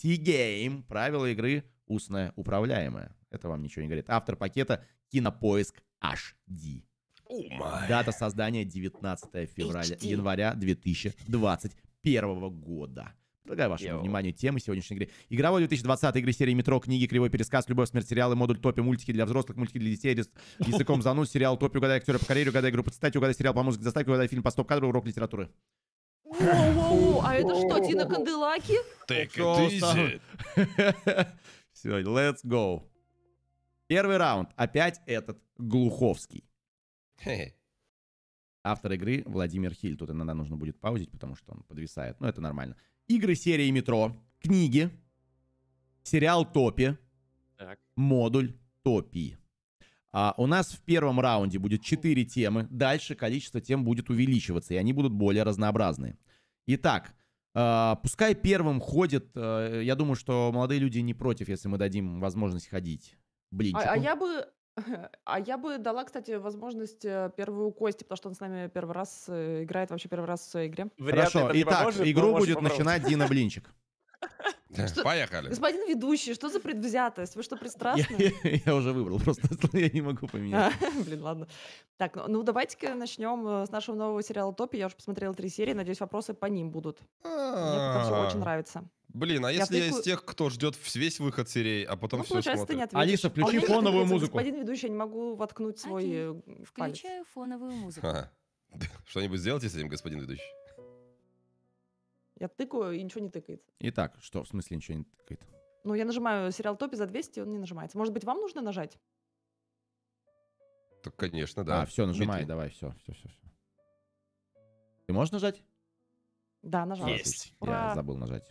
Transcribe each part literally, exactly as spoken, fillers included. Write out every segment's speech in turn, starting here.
T-Game. Правила игры устная управляемая. Это вам ничего не говорит. Автор пакета Кинопоиск эйч ди. Oh Дата создания девятнадцатое февраля, января две тысячи двадцать первого года. Предлагаю вашему Йоу. вниманию темы сегодняшней игры. Игровой две тысячи двадцатый, игры серии «Метро», книги, кривой пересказ, любовь, смерть, сериалы, модуль топи, мультики для взрослых, мультики для детей, рис- языком зануд, сериал топи, угадай актера по карьере, угадай игру по цитате, угадай сериал по музыке, заставки, угадай фильм по стоп-кадру, урок литературы. Воу-воу, а это что, Тина Канделаки? Take it easy. Все, let's go. Первый раунд. Опять этот Глуховский. Хе-хе. Автор игры Владимир Хиль. Тут иногда нужно будет паузить, потому что он подвисает. Но это нормально. Игры серии «Метро», книги, сериал «Топи», Так. модуль «Топи». А у нас в первом раунде будет четыре темы. Дальше количество тем будет увеличиваться, и они будут более разнообразные. Итак, э, пускай первым ходит... э, я думаю, что молодые люди не против, если мы дадим возможность ходить блинчику. А, а я бы... А я бы дала, кстати, возможность э, первую Кости, потому что он с нами первый раз э, играет, вообще первый раз в своей игре. Вряд ли Хорошо, это мне итак, поможет, но игру можешь будет попробовать. начинать Дина Блинчик. Поехали. Господин ведущий, что за предвзятость? Вы что, Я, пристрастны? я- я уже выбрал, просто я не могу поменять. А, Блин, ладно. Так, ну, ну давайте-ка начнем э, с нашего нового сериала «Топи». Я уже посмотрела три серии, надеюсь, вопросы по ним будут. Мне пока все очень А, нравится. Блин, а Я если я втыкаю- из тех, кто ждет весь выход серии, а потом Ну, все получается, ты не смотрит? ответишь. Алиса, А у включи меня не фоновую откликается, музыку. Господин ведущий, я не могу воткнуть свой э, палец. Включаю фоновую музыку. Ага. Что-нибудь сделайте с этим, господин ведущий? Я тыкаю, и ничего не тыкается. Итак, что, в смысле ничего не тыкает? Ну, я нажимаю сериал «Топи» за двести, он не нажимается. Может быть, вам нужно нажать? Так, конечно, да. А, все, нажимай, Дмитрий. давай, все, все, все. Ты можешь нажать? Да, нажал. Есть. Я Ура! забыл нажать.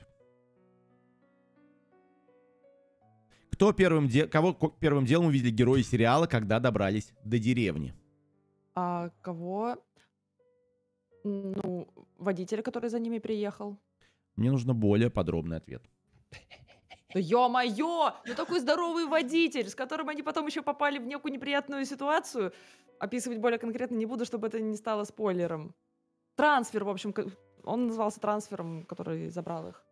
Кто первым де... Кого ко- первым делом увидели герои сериала, когда добрались до деревни? А кого? Ну, водителя, который за ними приехал. Мне нужно более подробный ответ. Да ё-моё! Ну такой здоровый водитель, с которым они потом еще попали в некую неприятную ситуацию. Описывать более конкретно не буду, чтобы это не стало спойлером. Трансфер, в общем, к- он назывался трансфером, который забрал их.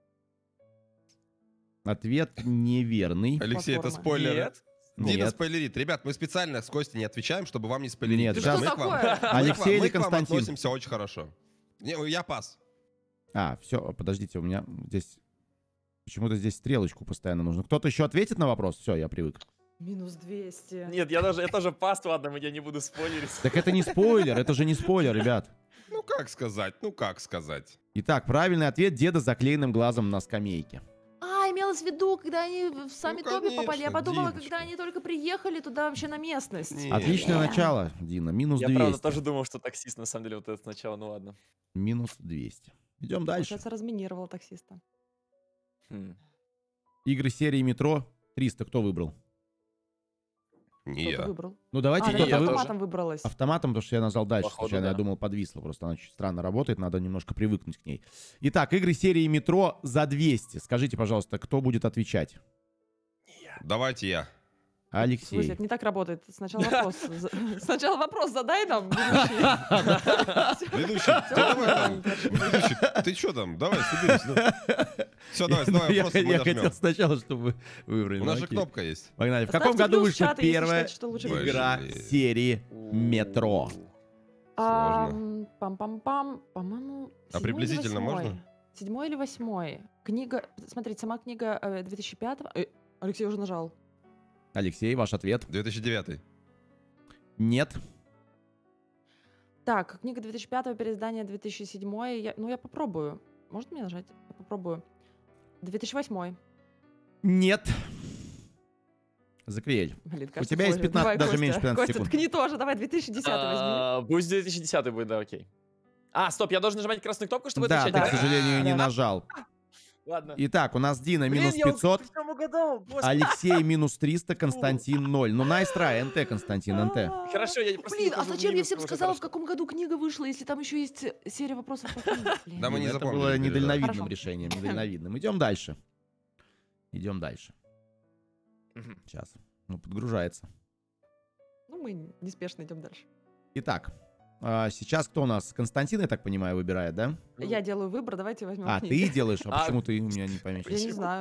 Ответ неверный. Алексей, это Платформа. спойлер. Нет. Дина Нет. спойлерит. Ребят, мы специально с Костей не отвечаем, чтобы вам не спойлерить. Нет, Да сейчас- что Мы к вам- такое? мы к вам- Алексей или мы к вам Константин? относимся очень хорошо. Не, я пас. А, все, подождите, у меня здесь... Почему-то здесь стрелочку постоянно нужно. Кто-то еще ответит на вопрос? Все, я привык. Минус двести. Нет, я даже, это же паст, ладно, я не буду спойлерить. Так это не спойлер, это же не спойлер, ребят. Ну как сказать, ну как сказать. Итак, правильный ответ — деда с заклеенным глазом на скамейке. А, имелось в виду, когда они в сами Ну, Топи попали. Я конечно, подумала, Диночка. когда они только приехали туда вообще на местность. Не. Отличное Э. начало, Дина. Минус Я правда двести. тоже думал, что таксист на самом деле вот это сначала, ну ладно. Минус двести. Идем дальше. Получается, разминировал таксиста. Хм. Игры серии «Метро» триста кто выбрал? Не Кто-то я. выбрал. Ну давайте А, не, да, кто-то я вы- тоже. автоматом выбралась. автоматом, потому что я нажал дальше. Походу, Случайно, я да. думал, подвисло. Просто она чуть странно работает, надо немножко привыкнуть к ней. Итак, игры серии «Метро» за двести. Скажите, пожалуйста, кто будет отвечать? Давайте я. В смысле, Алексей. это не так работает. Сначала вопрос. за- Сначала вопрос задай нам, ведущий. Ведущий, ты давай там. Ведущий, ты что там? Давай, соберись. Все, давай, Ну, давай я вопрос, мы я хотел нажмем. сначала, чтобы вы выбрали. У Ну, нас же окей. кнопка есть. Погнали. В Ставьте каком году плюс в вышла чат, если первая считаете, что лучше Блин. игра Блин. серии «Метро»? А, м, Пам-пам-пам. По-моему, А седьмой или приблизительно восьмой? можно? Седьмой или восьмой? Книга... Смотрите, сама книга э, две тысячи пятого. Э, Алексей уже нажал. Алексей, ваш ответ? две тысячи девятый. Нет. Так, книга две тысячи пятого, переиздание две тысячи седьмой. Я- Ну, я попробую. Может мне нажать? Я попробую. две тысячи восьмой. Нет. Закриэль. Блин, У кажется, тебя есть сложно. пятнадцать, Давай, даже Костя. меньше пятнадцати Костя, секунд. ткни тоже. Давай, две тысячи десятый возьми. А, Пусть две тысячи десятый будет, да, окей. А, стоп, я должен нажимать красную кнопку, чтобы Да, отвечать? ты, к да? сожалению, не Да. нажал. Ладно. Итак, у нас Дина Блин, минус я пятьсот, причем угадал, господи. Алексей минус триста, Константин ноль. Ну, nice try, НТ, Константин, НТ. Хорошо, я просто не Блин, а хожу в зачем я минус, всем уже сказала, в хорошо. каком году книга вышла, если там еще есть э, серия вопросов по книге? Блин. Да мы не Это запомнили, было не переживай. недальновидным Хорошо. решением, недальновидным. Идем дальше. Идем дальше. Мгм. Сейчас. Ну, подгружается. Ну, мы неспешно идем дальше. Итак, а, сейчас кто у нас? Константин, я так понимаю, выбирает, да? Ну, Я делаю выбор, давайте возьмем А, книги. ты делаешь? А А, почему ты у меня не Я помечен? не Почему? знаю.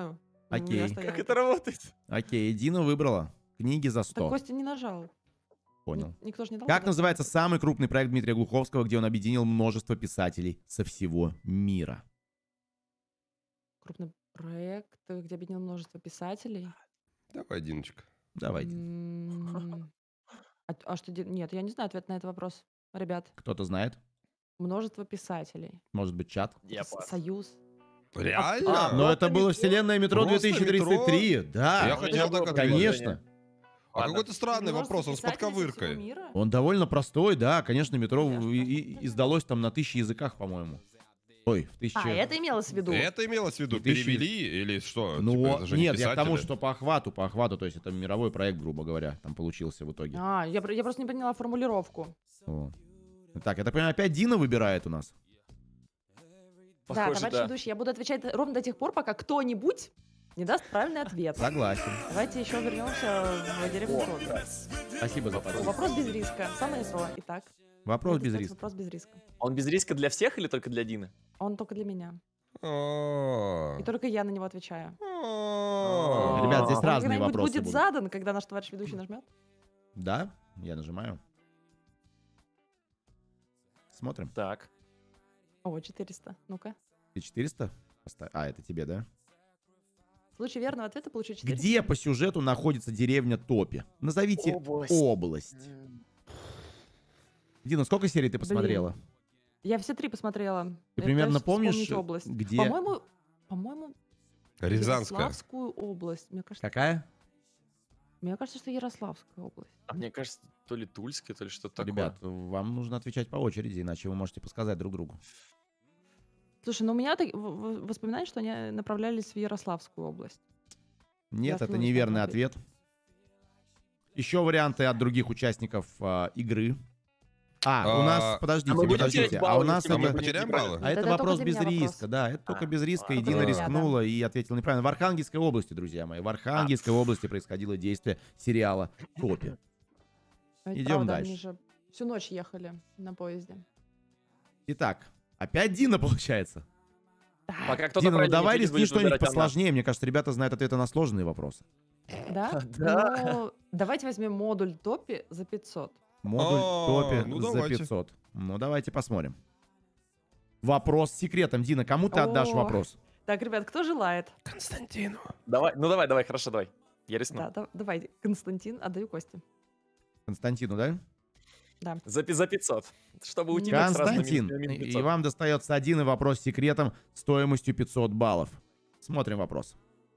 У меня Окей. стояла Как так. это работает? Окей, Дина выбрала книги за Так сто. Костя не нажал. Ни- Понял. Никто же не дал. Как тогда? называется самый крупный проект Дмитрия Глуховского, где он объединил множество писателей со всего мира? Крупный проект, э, где объединил множество писателей. Давай, Диночка. Давайте. М, А, а что? де- Нет, я не знаю ответ на этот вопрос. Ребят, Кто-то знает? множество писателей. Может быть, чат? Я С- пас. Союз. Реально? А, Но просто это было метро? Вселенная метро Просто две тысячи тридцать три. Я Да, хотел было так ответить. конечно. А Ладно. какой-то странный Множество вопрос, он с писателей со всего подковыркой. мира? Он довольно простой, да. Конечно, метро Ясно. и- и- издалось там на тысячи языках, по-моему. Ой, в тысяче... А, это имелось в виду. Это имелось в виду? И тысячи- Перевели или что? Ну, Типа, это же не нет, я к тому, писатели. что по охвату, по охвату, то есть это мировой проект, грубо говоря, там получился в итоге. А, я, про- я просто не поняла формулировку. Вот. Так, я так понимаю, опять Дина выбирает у нас. да, Похоже, товарищ да. ведущий, я буду отвечать ровно до тех пор, пока кто-нибудь не даст правильный ответ. Согласен. Давайте еще вернемся в деревню О, Тоби. да. Спасибо за О, подсказку. Вопрос без риска. Самое СО. Итак. Вопрос это, без кстати, риска. Вопрос без риска. Он без риска для всех или только для Дины? Он только для меня. А. И только я на него отвечаю. А. Ребят, здесь Он разные когда-нибудь вопросы будет будут. задан, когда наш товарищ ведущий нажмет? Да, я нажимаю. Смотрим. Так. О, четыреста. Ну-ка. Ты четыреста? Поставь. А, это тебе, да? В случае верного ответа получу четыреста. Где по сюжету находится деревня Топи? Назовите Область. область. М, Дина, сколько серий ты Блин. посмотрела? Я все три посмотрела. Ты Я примерно пытаюсь помнишь, вспомнить область. где... По-моему, по-моему, Рязанская. Ярославскую область. Мне кажется, Какая? мне кажется, что Ярославская область. А мне кажется, то ли Тульская, то ли что-то такое. Ребят, вам нужно отвечать по очереди, иначе вы можете подсказать друг другу. Слушай, ну у меня так- в- в- воспоминания, что они направлялись в Ярославскую область. Нет, это фильм неверный смотрела. ответ. Еще варианты от других участников а, игры. А, у А, нас, подождите, а мы будем подождите, терять а у баллы, нас если А мы это... будем потеряем неправильно? баллы? А это Это вопрос только без для меня риска, вопрос. да, это только А, без риска, и ладно. Дина Только для меня, рискнула и ответила неправильно. В Архангельской области, друзья мои, в Архангельской области происходило действие сериала «Топи». А ведь Идем правда, дальше. Они же всю ночь ехали на поезде. Итак, опять Дина получается. Пока кто-то Дина, ну правильно не давай ответит, рискни будет что-нибудь выбирать она. посложнее. Мне кажется, ребята знают ответы на сложные вопросы. Да? Да. Ну, давайте возьмем модуль топи за пятьсот. Модуль А, топи ну за давайте. пятьсот. Ну, давайте посмотрим. Вопрос с секретом. Дина, кому ты отдашь О. вопрос? Так, ребят, кто желает? Константину. Давай, ну давай, давай, хорошо, давай. Я рискну. Да, да, давайте. Константин, отдаю Косте. Константину, да? За, пи- за пятьсот. Чтобы утянуть сразу на Константин, минус- минус и пятьсот. вам достается один вопрос с секретом стоимостью пятьсот баллов. Смотрим вопрос.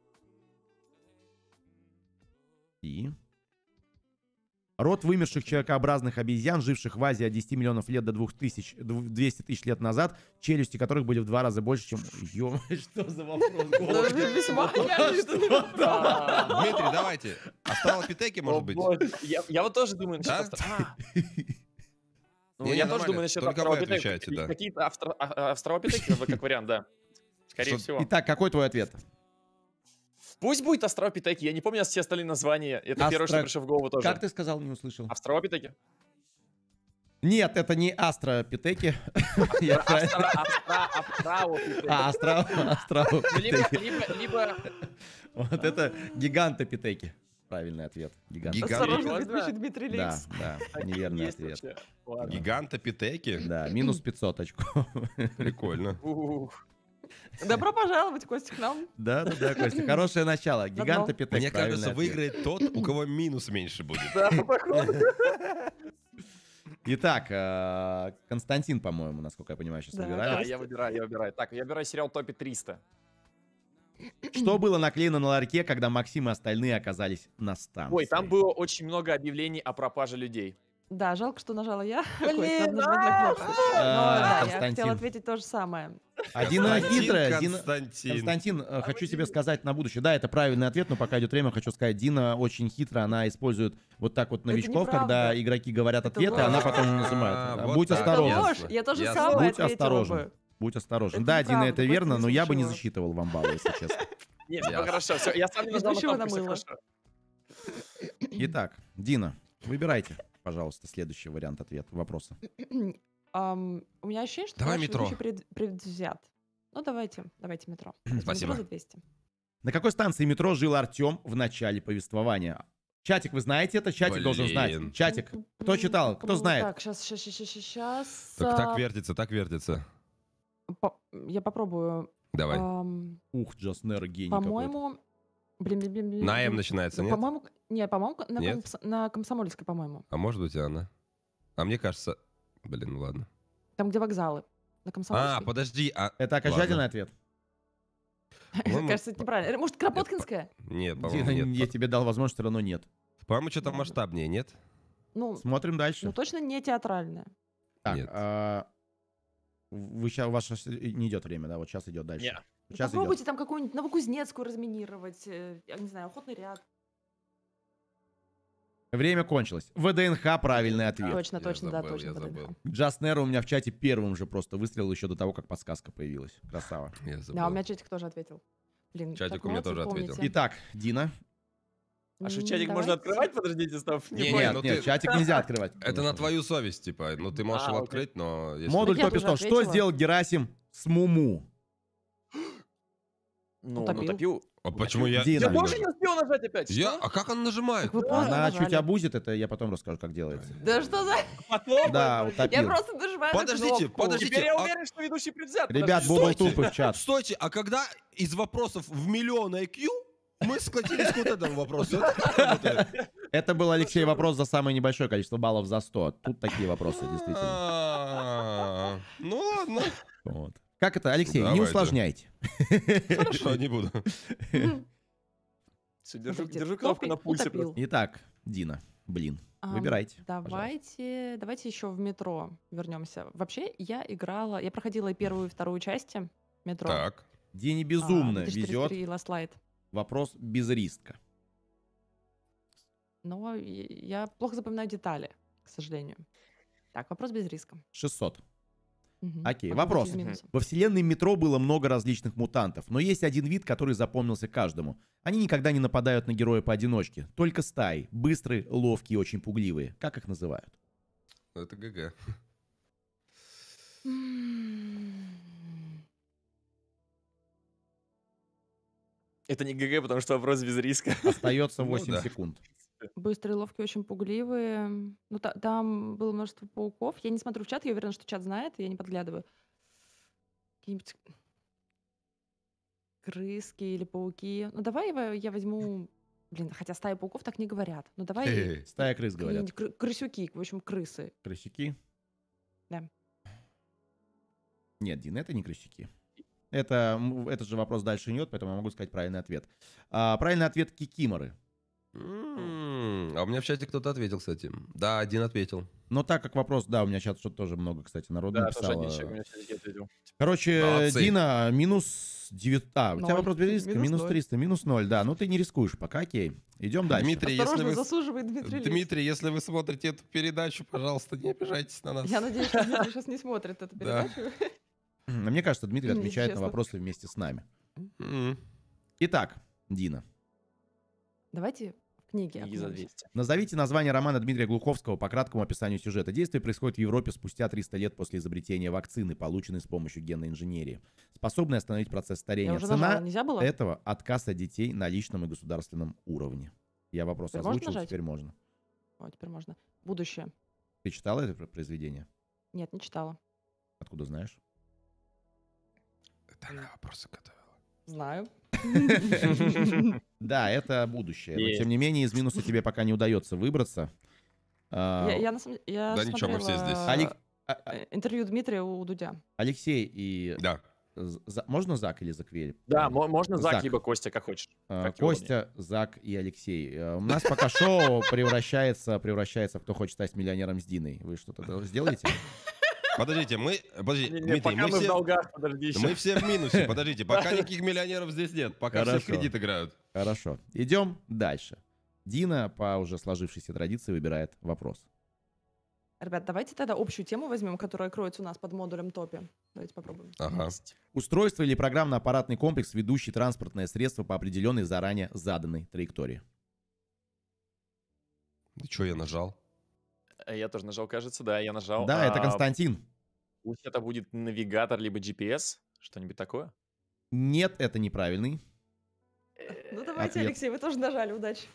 И... Род вымерших человекообразных обезьян, живших в Азии от десяти миллионов лет до двух тысяч, двухсот тысяч лет назад, челюсти которых были в два раза больше, чем... Ё, что за вопрос? Господи. Весьма А, Дмитрий, давайте. Астралопитеки, о, может быть? боже. Я я вот тоже думаю насчет Да? астро- А. Ну, Не-не, я тоже нормально. думаю насчет Только вы австралопитек. отвечаете, да. Какие-то австро- а- а- австралопитеки, как вариант, да. Скорее Что- всего. Итак, какой твой ответ? Пусть будет австралопитеки. Я не помню все остальные названия. Это первое, что Астро- пришло в голову тоже. Как ты сказал, не услышал? Австралопитеки? Нет, это не астропитеки. Я правильно- Астра- астра- австралопитеки. А, астра- Ну, либо, астралопитеки. либо, либо... Вот это гигантопитеки. Правильный ответ. Гигант. Гигант. Осторожно, Можно? ведущий Дмитрий Да, Лейс. да, Так неверный есть ответ. вообще. Ладно. Гигантопитеки? Да, минус пятьсот очков. Прикольно. Ух. Добро пожаловать, Костя, к нам. Да, да, да, Костя, хорошее начало. Гигантопитек. Мне кажется, правильный ответ. выиграет тот, у кого минус меньше будет. Да, походу. Итак, э, Константин, по-моему, насколько я понимаю, сейчас Да. Да, выбирает. я выбираю, я выбираю. Так, я выбираю сериал Топи триста. Что было наклеено на ларьке, когда Максим и остальные оказались на станции? Ой, там было очень много объявлений о пропаже людей. Да, жалко, что нажала я. Блин, Костя, надо нажать на кнопку. Но А, да, я Константин. хотела ответить то же самое. Дина Константин, хитрая. Дина- Константин. Константин, э, хочу тебе сказать на будущее. Да, это правильный ответ, но пока идет время, хочу сказать, Дина очень хитро, она использует вот так вот новичков, неправда. когда игроки говорят Это ответы, ложь. она потом А, нажимает. вот Будь так. Это осторожен. ложь. Ясно. Я тоже Ясно. самое Будь ответила осторожен. бы. Будь осторожен. Это Да, Дина, неправда, это Костя, верно, не но я бы не слушала. засчитывал вам баллы, если честно. Нет, ну Ясно. хорошо, все, я сам не нажал на Ведущего кнопку, всё намыло. хорошо. Итак, Дина, выбирайте, пожалуйста, следующий вариант ответа, вопроса. Ам, У меня ощущение, что Давай товарищ метро. ведущий пред- предвзят. Ну, давайте, давайте метро. Спасибо. Метро за двести. На какой станции метро жил Артем в начале повествования? Чатик, вы знаете это? Чатик Блин. должен знать. Чатик, кто читал, кто знает? Так, сейчас, сейчас, сейчас, сейчас. Так, так вертится, так вертится. Я попробую. Давай. Ам, Ух, Джаснер гений какой-то. По-моему... Блин, блин, блин, блин. На М блин. начинается, Ну, нет? По-моему, не, по-моему, на, Нет? комс- на Комсомольской, по-моему. А может быть и она? А мне кажется... Блин, ну ладно. Там, где вокзалы. На А, Комсомольской. подожди, а... Это окончательный Ладно. ответ? по-моему- Кажется, это неправильно. Может, Кропоткинская? Нет, Дина, по-моему, Я нет. тебе дал возможность, все равно нет. По-моему, что-то Ладно. масштабнее, нет? Ну, Смотрим дальше. ну, точно не театральная. Так, Нет. а, вы сейчас, у вас щас не идет время, да? Вот сейчас идет дальше. Не. Ну, Сейчас попробуйте идет. там какую-нибудь Новокузнецкую разминировать. э, Я не знаю, охотный ряд. Время кончилось. ВДНХ правильный ответ. Точно, Я точно, да, забыл, точно. я ВДНХ. забыл. Джаснер у меня в чате первым же просто выстрелил еще до того, как подсказка появилась. Красава. Я Да, у забыл. меня чатик тоже ответил. Блин, Чатик так у меня молодцы, тоже ответил. помните. Итак, Дина. А что, М, чатик можно давайте. открывать? Подождите, стоп. Не, понял. Нет, ну нет, ты- чатик нельзя открывать. Это на твою совесть, типа. Ну, ты можешь А, его окей. открыть, но... если- Модуль Так я топит тоже Что ответила. сделал Герасим с Муму? Ну, Утопил. ну, топил. А почему я... Дина. Я Дина. тоже не успел нажать опять. Я... что? А как он нажимает? Так вы поздно Она нажали. чуть обузит, это я потом расскажу, как делается. Да что за... Потом? Да, Я утопил. Я просто нажимаю на Подождите, кнопку. подождите. Теперь я а- уверен, что ведущий предвзят. Ребят, Подожди, Бубл стойте. Тупы в чат. Стойте, а когда из вопросов в миллион ай кью мы скатились к вот этому вопросу? Это как работает? Это был, Алексей, вопрос за самое небольшое количество баллов за сто. Тут такие вопросы, действительно. А, Ну ладно. Вот. Как это, Алексей, не Давайте. усложняйте. Хорошо, не буду. Всё, держу, Смотрите, держу кнопку на топи- пульсе утопил. просто. Итак, Дина, блин, Ам, выбирайте. пожалуйста. Давайте, давайте еще в метро вернемся. Вообще, я играла, я проходила и первую, и вторую части метро. Так. Дине А, безумно две тысячи тридцать везет. три Last Light. Вопрос без риска. Но и- я плохо запоминаю детали, к сожалению. Так, вопрос без риска. шестьсот. Мгм. Окей, Попробуйте вопрос. из минуса. Во вселенной метро было много различных мутантов, но есть один вид, который запомнился каждому. Они никогда не нападают на героя поодиночке, только стаи, быстрые, ловкие и очень пугливые. Как их называют? Это ГГ. Это не ГГ, потому что вопрос без риска. Остается Ну восемь да. секунд. Быстрые, ловкие, очень пугливые. Ну, та- там было множество пауков. Я не смотрю в чат, я уверена, что чат знает, я не подглядываю. Какие-нибудь крыски или пауки. Ну, давай я я возьму... Блин, хотя стаи пауков так не говорят. Ну, давай Эй. Стая крыс, говорят. какие-нибудь кры- крысюки, в общем, крысы. Крысюки? Да. Нет, Дина, это не крысюки. Это, м, этот же вопрос дальше идет, поэтому я могу сказать правильный ответ. А, правильный ответ — кикиморы. М, А у меня в чате кто-то ответил, кстати. Да, один ответил. Но так как вопрос, да, у меня сейчас что-то тоже много, кстати, народу Да, тоже написало. один человек у меня чатике ответил. Короче, Молодцы. Дина, минус девять... А, у тебя Ноль. вопрос без риска? Минус Минус ноль. триста, минус ноль, да. Ну ты не рискуешь пока, окей. Идем дальше. Дмитрий, если Осторожно, вы... засуживает Дмитрий Лис. Дмитрий, если вы смотрите эту передачу, пожалуйста, не обижайтесь на нас. Я надеюсь, что Дмитрий сейчас не смотрит эту Да. передачу. А Мне кажется, Дмитрий Если отвечает на честно. вопросы вместе с нами. М. Итак, Дина, Давайте в книге Книги за окунемся. двести. назовите название романа Дмитрия Глуховского по краткому описанию сюжета. Действие происходит в Европе спустя триста лет после изобретения вакцины, полученной с помощью генной инженерии, способной остановить процесс Я старения. уже Цена нажала, нельзя было? этого — отказ от детей на личном и государственном уровне. Я вопрос Теперь можно озвучил, нажать? теперь можно. О, теперь можно. Будущее. Ты читала это про- произведение? Нет, не читала. Откуда знаешь? Это она вопросы готовила. Знаю. Да, это будущее. Но, Есть. тем не менее, из минуса тебе пока не удается выбраться. А, Я, я на самом я Да ничего, мы все смотрела, здесь. Алек- а- а- э, интервью Дмитрия у Дудя. Алексей и... Да. З- За- Можно Зак или Заквель? Да, мо- можно Зак, Зак. либо Костя, как хочешь. А, как его Костя, Зак и Алексей. Э, У нас пока шоу превращается, превращается в «Кто хочет стать миллионером с Диной». Вы что-то сделаете? Подождите, мы... Подожди, Не-не, Дмитрий, пока мы мы в все... долгах, подожди еще. Мы все в минусе, подождите, пока никаких миллионеров здесь нет, пока все в Хорошо. кредит играют. Хорошо. Идем дальше. Дина по уже сложившейся традиции выбирает вопрос. Ребят, давайте тогда общую тему возьмем, которая кроется у нас под модулем топе. Давайте попробуем. Ага. Есть. Устройство или программно-аппаратный комплекс, ведущий транспортное средство по определенной заранее заданной траектории. Да что я нажал? Э, Я тоже нажал, кажется, да, я нажал. Да, это А, Константин. Пусть это будет навигатор, либо джи пи эс, что-нибудь такое. Нет, это неправильный. Ну давайте, Ответ. Алексей, вы тоже нажали, удачи.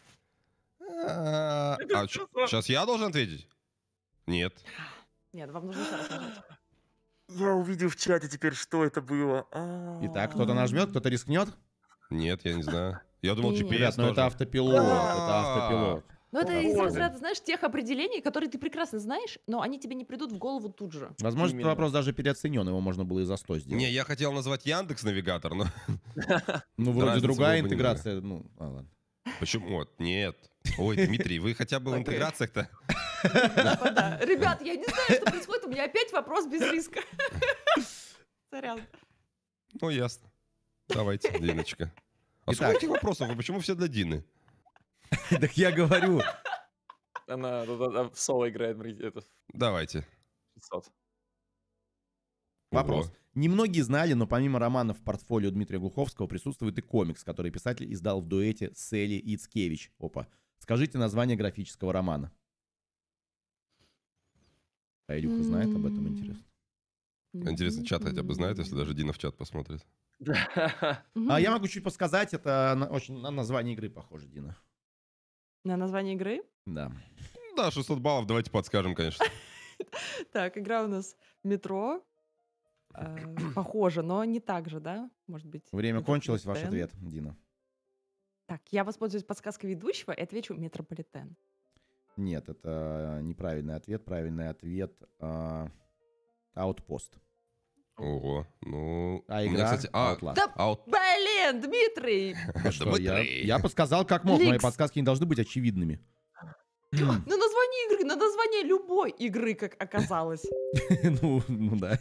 А сейчас я должен ответить? Нет. Нет, вам нужно еще раз нажать. Я увидел в чате теперь, что это было. Итак, кто-то нажмет, кто-то рискнет. Нет, я не знаю. Я думал, Не-не. джи пи эс Ребят, ну это тоже. автопилот, это автопилот. Ну это Ой. из разряда, знаешь, тех определений, которые ты прекрасно знаешь, но они тебе не придут в голову тут же. Возможно, этот Именно. вопрос даже переоценен, его можно было и за сто сделать. Не, я хотел назвать Яндекс Навигатор, но Ну, вроде разница другая была бы интеграция. Ну, а, ладно. почему? Вот, нет. Ой, Дмитрий, вы хотя бы в Окей. интеграциях-то? Да. Ребят, я не знаю, что происходит, у меня опять вопрос без риска. Сорян. Ну, ясно. Давайте, Диночка. А Итак. сколько этих вопросов? А почему все для Дины? Так я говорю. Она тут, а, в соло играет, смотрите, это Давайте. шестьсот. Вопрос. Ого. Немногие знали, но помимо романов в портфолио Дмитрия Глуховского присутствует и комикс, который писатель издал в дуэте с Элли Ицкевич. Опа. Скажите название графического романа. А Илюха знает об этом, интересно. Интересно, чат хотя бы знает, если даже Дина в чат посмотрит. А я могу чуть подсказать, это на- очень на название игры похоже, Дина. На название игры? Да. Да, шестьсот баллов, давайте подскажем, конечно. Так, игра у нас метро. Э, Похоже, но не так же, да? Может быть. Время кончилось, ваш Метрополитен. ответ, Дина. Так, я воспользуюсь подсказкой ведущего и отвечу метрополитен. Нет, это неправильный ответ. Правильный ответ а, Outpost. Ого, ну... А у меня, игра кстати, а, Outlast. Да, аут... блин, Дмитрий! А что, я, Дмитрий. я подсказал как мог, мои Ликс. подсказки не должны быть очевидными. На название игры, на название любой игры, как оказалось. Ну, ну да.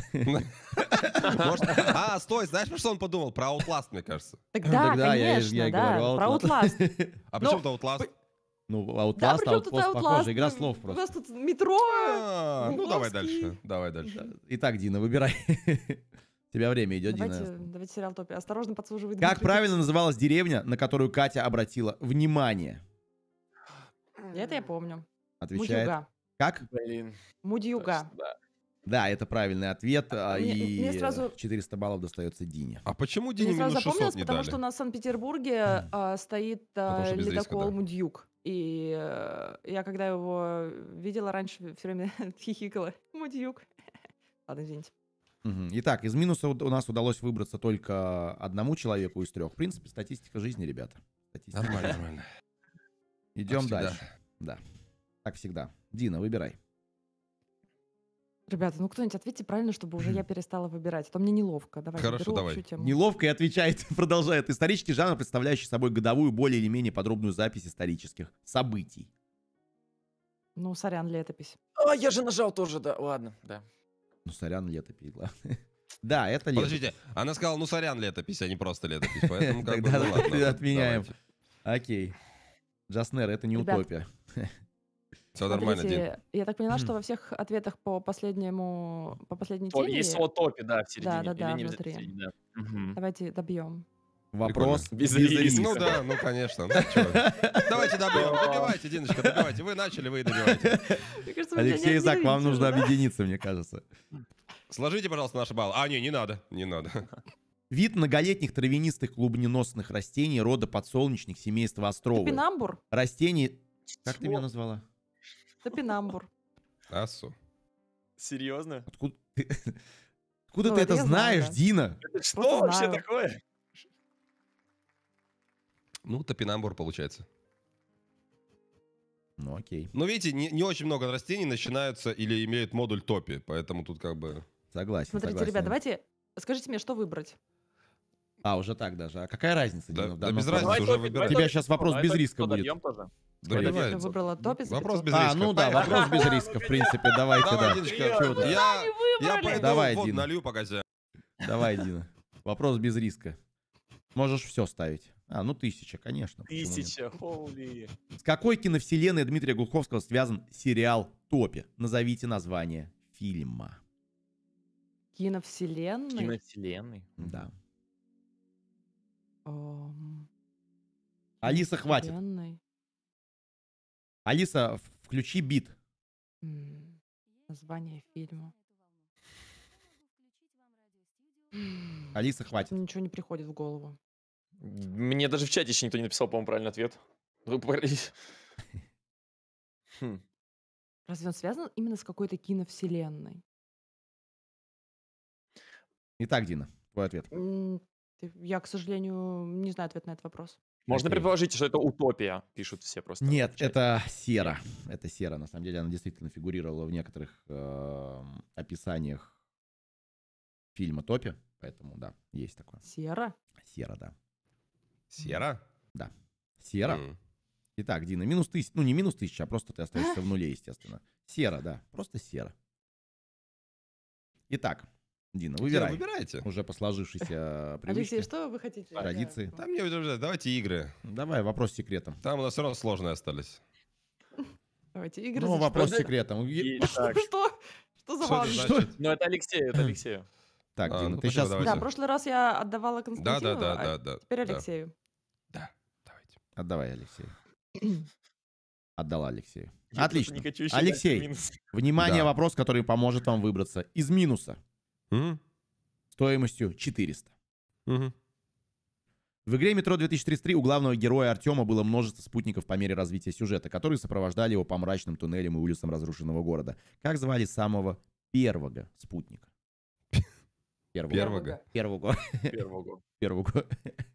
Может- А, стой, знаешь, про что он подумал? Про Outlast, мне кажется. Тогда, Тогда я и- конечно, я и да, говорю про Outlast. Outlast. А Ну, почему-то Outlast? Ну, Да, Outlast, при чем тут Outpost Outlast? похоже. Игра Ну, слов У нас просто. тут метро. А, Ну, давай Глуховский. дальше. Давай дальше. Итак, Дина, выбирай. У тебя время идет, Давайте, Дина. давайте сериал топи. Осторожно, подслуживает Как Дмитрий. правильно называлась деревня, на которую Катя обратила внимание? Это я помню. Отвечает. Мудьюга. Как? Блин. Мудьюга. точно, да. Да, это правильный ответ. а, Мне- И мне сразу- четыреста баллов достается Дине. А почему Мне Дине сразу минус запомнилось, шестьсот не потому дали? что у нас в Санкт-Петербурге а, стоит а, Потому что без риска, ледокол да. Мудьюг. И э, я когда его видела раньше, все время хихикала. Мудьюг. Ладно, извините. Мгм. Итак, из минуса у у нас удалось выбраться только одному человеку из трех. В принципе, статистика жизни, ребята. Статистика. Нормально, нормально. Идем всегда. дальше. Да. Как всегда. Дина, выбирай. Ребята, ну кто-нибудь ответьте правильно, чтобы уже я перестала выбирать. А то мне неловко. Давайте, Хорошо, беру давай. общую тему. Неловко и отвечает, продолжает. Исторический жанр, представляющий собой годовую, более или менее подробную запись исторических событий. Ну, сорян, летопись. А, я же нажал тоже, да. Ладно, да. Ну, сорян, летопись, главное. Да, это летопись. Подождите, она сказала, ну сорян, летопись, а не просто летопись. Поэтому как бы, Тогда ну ладно. отменяем. давайте. Окей. Джаснер, это не Ребят, утопия. Все нормально, Дин. Смотрите, я так поняла, что во всех ответах по последнему, по последней То- теме... Есть слово топи, да, в середине. Да-да-да, Или не в внутри. середине, да. Мгм. Давайте добьем. Вопрос Прикольно. без Без риска. риска. Ну да, ну конечно. Ну, чё. Давайте добьем. Добивайте, Диночка, добивайте. Вы начали, вы и добивайте. Мне кажется, вы меня Алексей не Зак, вам объедините нужно уже, да? объединиться, мне кажется. Сложите, пожалуйста, наши баллы. А, не, не надо. Не надо. Вид многолетних травянистых клубненосных растений рода подсолнечник семейства островы. Топинамбур. Растений... Как ты Чего? меня назвала? Топинамбур. Асу. Серьезно? Откуда ты, Откуда Ну, ты это это я знаю, знаешь, да. Дина? Это что Просто вообще знаю. такое? Ну, топинамбур получается. Ну окей, Но видите, не, не очень много растений начинаются или имеют модуль топи, поэтому тут как бы... согласен. Смотрите, согласен. ребят, давайте... Скажите мне, что выбрать? А, уже так даже. А какая разница, Да- Дина? в да данном без случае? разницы, уже выбирай. У тебя сейчас вопрос Давай без топи, риска что, будет. добьем тоже? Я Добивается. выбрала топи. Вопрос без А, риска. ну да, Поехали. вопрос без риска, в принципе. Давайте, Давай, да. Диночка, Чё ты? я, я выбрали. пойду Давай, вот Дина. налью, погоди. Давай, Дина. Вопрос без риска. Можешь все ставить. А, ну тысяча, конечно. почему нет? Тысяча, хоули. С какой киновселенной Дмитрия Глуховского связан сериал «Топи»? Назовите название фильма. Киновселенной. Киновселенной. Да. Эм, Алиса, хватит. киновселенной. Алиса, в- включи бит. М, Название фильма. Алиса, хватит. Ничего не приходит в голову. Мне даже в чате еще никто не написал, по-моему, правильный ответ. Вы попались. Хм. Разве он связан именно с какой-то киновселенной? Итак, Дина, твой ответ. М, ты- Я, к сожалению, не знаю ответ на этот вопрос. Можно Окей. предположить, что это утопия, пишут все просто. в Нет, чате. это сера. Это сера. На самом деле она действительно фигурировала в некоторых э, описаниях фильма «Топи». Поэтому, да, есть такое. Сера? Сера, да. Сера? Сера. М. Итак, Дина, минус тысяча. Ну, не минус тысяча, а просто ты остаешься в нуле, естественно. Сера, да. Просто сера. Итак, Дина, Сера, выбирай. выбирайте. Уже по сложившейся привычке. Алексей, что вы хотите? Традиции. Да. Там мне уже, давайте игры. Давай, вопрос с секретом. Там у нас все равно сложные остались. Давайте игры. Ну, зачем? вопрос с Подожди. секретом. И Е- так, Что? Что за Что вам? это Что? значит? Ну, это Алексею, это Алексею. Так, А, Дина, ну, ты спасибо, сейчас... давайте. Да, в прошлый раз я отдавала Да, Константину, да, да, а да, да. теперь да. Алексею. Да, давайте. Отдавай, Алексей. Отдала Алексею. Я просто Отлично. не хочу считать Алексей, минус. внимание, Да. вопрос, который поможет вам выбраться из минуса Мгм. стоимостью четыреста. Мгм. В игре «Метро две тысячи тридцать три» у главного героя Артема было множество спутников по мере развития сюжета, которые сопровождали его по мрачным туннелям и улицам разрушенного города. Как звали самого первого спутника? Первого. Первого. Первого. Первого. Первого.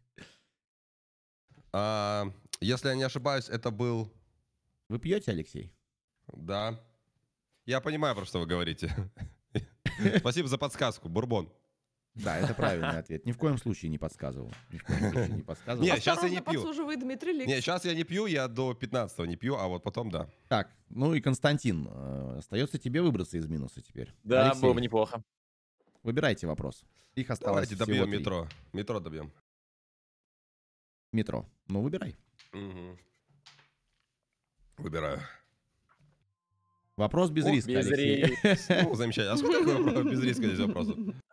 А, если я не ошибаюсь, это был... Вы пьете, Алексей? Да. Я понимаю, про что вы говорите. Спасибо за подсказку, Бурбон. Да, это правильный ответ. Ни в коем случае не подсказывал. Ни в коем случае не подсказывал. Нет, сейчас я не Осторожно, пью. подсуживает Дмитрий Ликс. Не, сейчас я не пью, я до пятнадцатого не пью, а вот потом да. Так, ну и Константин, э, остается тебе выбраться из минуса теперь. Да, Алексей, было бы неплохо. выбирайте вопрос. Их осталось Давайте всего добьем три. метро. Метро добьем. Метро. Ну, выбирай. Мгм. Выбираю. Вопрос без О, риска, без Алексей. риска. Ну, замечательно. А сколько такое вопрос? Без риска здесь вопросов?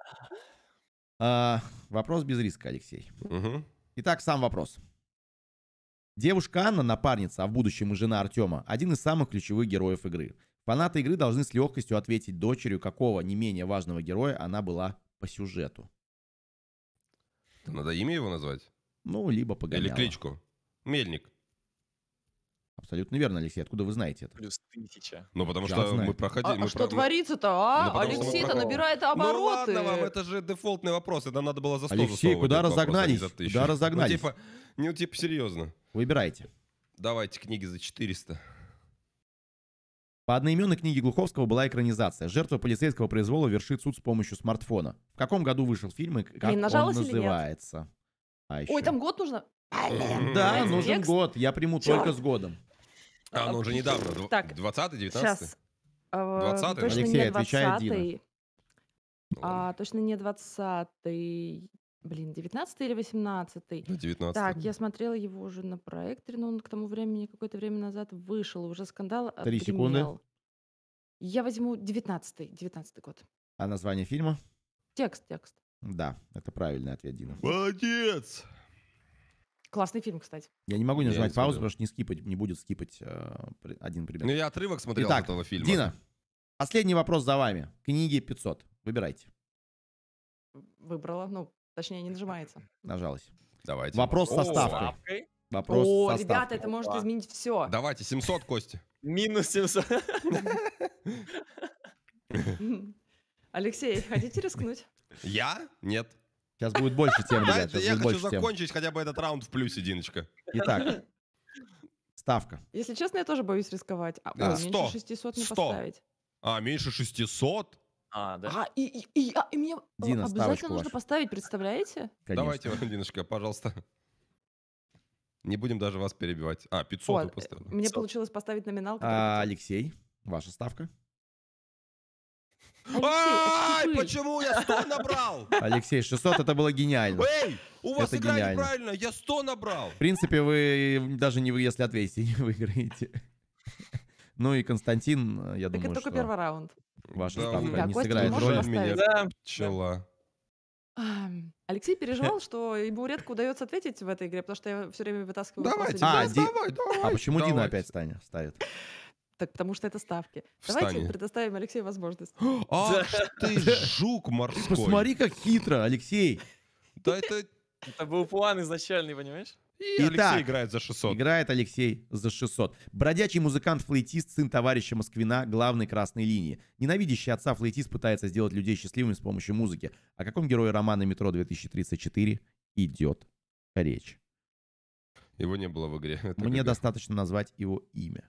А, вопрос без риска, Алексей. Мгм. Итак, сам вопрос. Девушка Анна, напарница, а в будущем и жена Артема, один из самых ключевых героев игры. Фанаты игры должны с легкостью ответить дочерью, какого не менее важного героя она была по сюжету. Надо имя его назвать? Ну, либо Или погоняла. кличку? Мельник. Абсолютно верно, Алексей. Откуда вы знаете это? Плюс тысяча. Ну, потому Я что знаю. мы проходили... А, мы а что про- мы- творится-то, а? Ну, потому что мы Алексей-то про- набирает Ну обороты. ладно вам, это же дефолтный вопрос, это надо было за сто Алексей, засовывать куда этот вопрос, а не разогнались? за тысячу. Куда разогнались? Ну, типа, ну, типа, серьезно. Выбирайте. Давайте книги за четыреста. По одноименной книге Глуховского была экранизация. Жертва полицейского произвола вершит суд с помощью смартфона. В каком году вышел фильм и как Блин, он нажалась или нет? называется? А еще... Ой, там год нужно? Блин, Да, знаете, нужен текст? год. Я приму Чёрт. только с годом. А, ну уже недавно. дв- Так, двадцатый, девятнадцатый? Сейчас. А, двадцатый? Точно Алексей, не отвечает Дина. двадцатый. Ну, ладно. А, точно не двадцатый. Блин, девятнадцатый или восемнадцатый? Ну, девятнадцатый. Так, я смотрела его уже на проекторе, но он к тому времени, какое-то время назад вышел, уже скандал Три секунды. отгремел. Я возьму девятнадцатый, девятнадцатый год. А название фильма? Текст, текст. Да, это правильный ответ, Дина. Молодец! Классный фильм, кстати. Я не могу не Я нажимать не паузу, смотрел. потому что не скипать, не будет скипать э, при- один предмет. Ну, я отрывок смотрел Итак, этого фильма. Дина, последний вопрос за вами. Книги пятьсот. Выбирайте. Выбрала, ну, точнее, не нажимается. Нажалась. Давайте. Вопрос со О, ставкой. Ставкой. Вопрос О, со ребята, ставкой. это может Опа. изменить все. Давайте, семьсот, Костя. Минус семьсот. Алексей, хотите рискнуть? Я? Нет. Сейчас будет больше тем, ребят. Дайте, Сейчас я будет хочу больше тем. закончить хотя бы этот раунд в плюсе, Диночка. Итак, ставка. Если честно, я тоже боюсь рисковать. А, Да, ой, сто. меньше шестисот не сто. поставить. А, меньше шестисот? А, да. А, и, и, и, а, и мне Дина, обязательно ставочку нужно вашу. поставить, представляете? Конечно. Давайте, Диночка, пожалуйста. Не будем даже вас перебивать. А, пятьсот вы Вот, э, поставили. мне пятьсот. получилось поставить номинал. который А, хотел. Алексей, ваша ставка. Алексей, Ай, это тупые. почему я сто набрал? Алексей, шестьсот это было гениально. Эй, у вас Это игра гениально. неправильно, я сто набрал. В принципе, вы даже не вы, если ответите, не выиграете. Ну и Константин, я Так думаю, это только что первый раунд. ваша Да, ставка Да, не Костя, сыграет ты можешь роли. поставить? Да. Пчела. Ам, Алексей переживал, что ему редко удается ответить в этой игре, потому что я все время вытаскиваю Давайте, вопросы. А, да, Ди- давай, давай. А почему Дина давайте. опять Таня ставит? Так, потому что это ставки. Встань. Давайте предоставим Алексею возможность. Ах ты жук морской. Посмотри, как хитро, Алексей. Да это Это был план изначальный, понимаешь? И Итак, Алексей играет за шестьсот. Играет Алексей за шестьсот. Бродячий музыкант-флейтист, сын товарища Москвина, главной красной линии. Ненавидящий отца флейтист пытается сделать людей счастливыми с помощью музыки. О каком герое романа «Метро две тысячи тридцать четыре» идет речь? Его не было в игре. Это Мне ГГ. достаточно назвать его имя.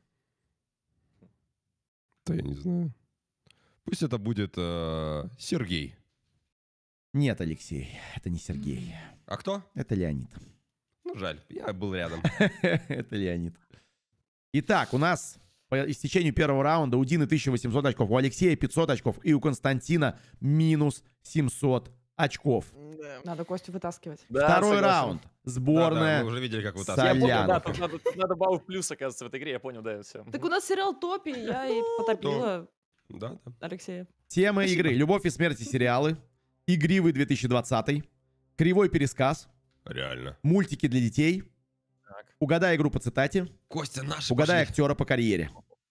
Да я не знаю. Пусть это будет э, Сергей. Нет, Алексей, это не Сергей. А кто? Это Леонид. Ну, жаль, я был рядом. Это Леонид. Итак, у нас по истечению первого раунда у Дины тысяча восемьсот очков, у Алексея пятьсот очков и у Константина минус семьсот очков. Надо Костю вытаскивать. Да, Второй согласен. раунд. Да, да, Сборная. мы уже видели, как вы Я Солянка. понял, да, тут надо, тут надо балл в плюс, оказывается, в этой игре, я понял, да, все. Так у нас сериал Топи, я и потопила Да, да. Алексея. Тема игры. Любовь и смерть и сериалы. Игривый две тысячи двадцатый. Кривой пересказ. Реально. Мультики для детей. Так. Угадай игру по цитате. Костя, наши Угадай пошли. актера по карьере.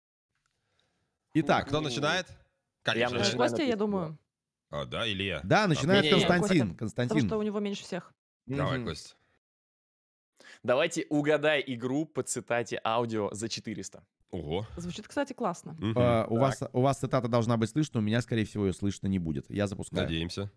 Итак, Кто начинает? Конечно. Я Э, начинаю. Костя, я написано. думаю, А, да, или я? да, начинает Не-не-не, Константин. Костя. потому Константин. что у него меньше всех. Давай, Мгм. Костя. Давайте угадай игру по цитате аудио за четыреста. Ого. Звучит, кстати, классно. Мгм. Э, у, Так. вас, у вас цитата должна быть слышна, у меня, скорее всего, ее слышно не будет. Я запускаю. Надеемся.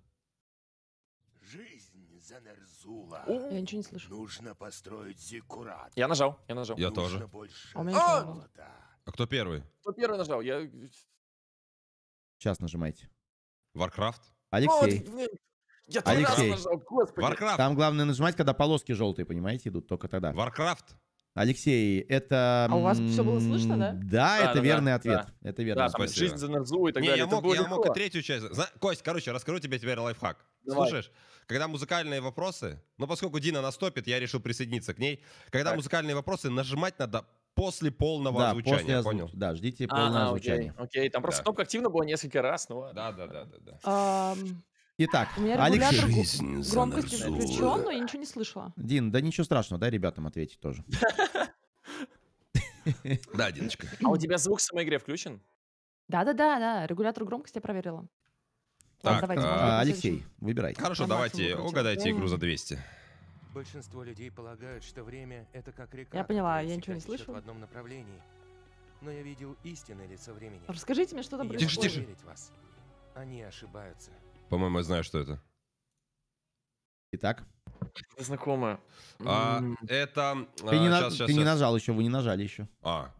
Жизнь Занерзула. Я ничего не слышу. Нужно построить зиккурат. Я нажал, я нажал. Я Нужно тоже. больше А у меня ничего не было. золота. А кто первый? Кто первый нажал? Я... Сейчас нажимайте. Warcraft? Алексей. О, блин, я три раза Алексей. нажал, господи. Warcraft. Там главное нажимать, когда полоски желтые, понимаете, идут, только тогда. Warcraft. Алексей, это... А у вас всё было слышно, да? м, Да, Да, это да, верный да, ответ. да. Это верный Да, ответ. там Спасибо. жизнь за Нарзу и так Не, далее. я Это мог, было я мог и легко. третью часть. Зна- Кость, короче, расскажу тебе теперь лайфхак. Давай. Слушаешь, когда музыкальные вопросы, ну, поскольку Дина настопит, я решил присоединиться к ней. Когда Так. музыкальные вопросы, нажимать надо после полного Да, озвучания, после озвуч- понял? Да, ждите А, полное а, озвучание. окей, окей. Там просто Да. кнопка активно была несколько раз, ну ладно. Да, да, да, да, да. Ам, Итак, У меня регулятор Алексей. Жизнь громкости Занерзула. включен, но я ничего не слышала. Дин, да ничего страшного, дай ребятам ответить тоже. Да, Диночка. А у тебя звук в самой игре включен? Да-да-да, да, регулятор громкости я проверила. Так, давайте, а, можно А, на Алексей, следующем. выбирайте. Хорошо, На давайте максимум выкрутил. угадайте игру за двести. Большинство людей полагают, что время — это как река. Я поняла, которая я ничего не всегда течет слышу. в одном направлении. Но я видел истинное лицо времени. Расскажите мне, что там И я Тише, могу происходит. тише. уверить вас. Они ошибаются. По-моему, я знаю, что это. Итак, Это знакомое. А, М, это... ты, не, на- сейчас, ты не нажал еще, вы не нажали еще. А,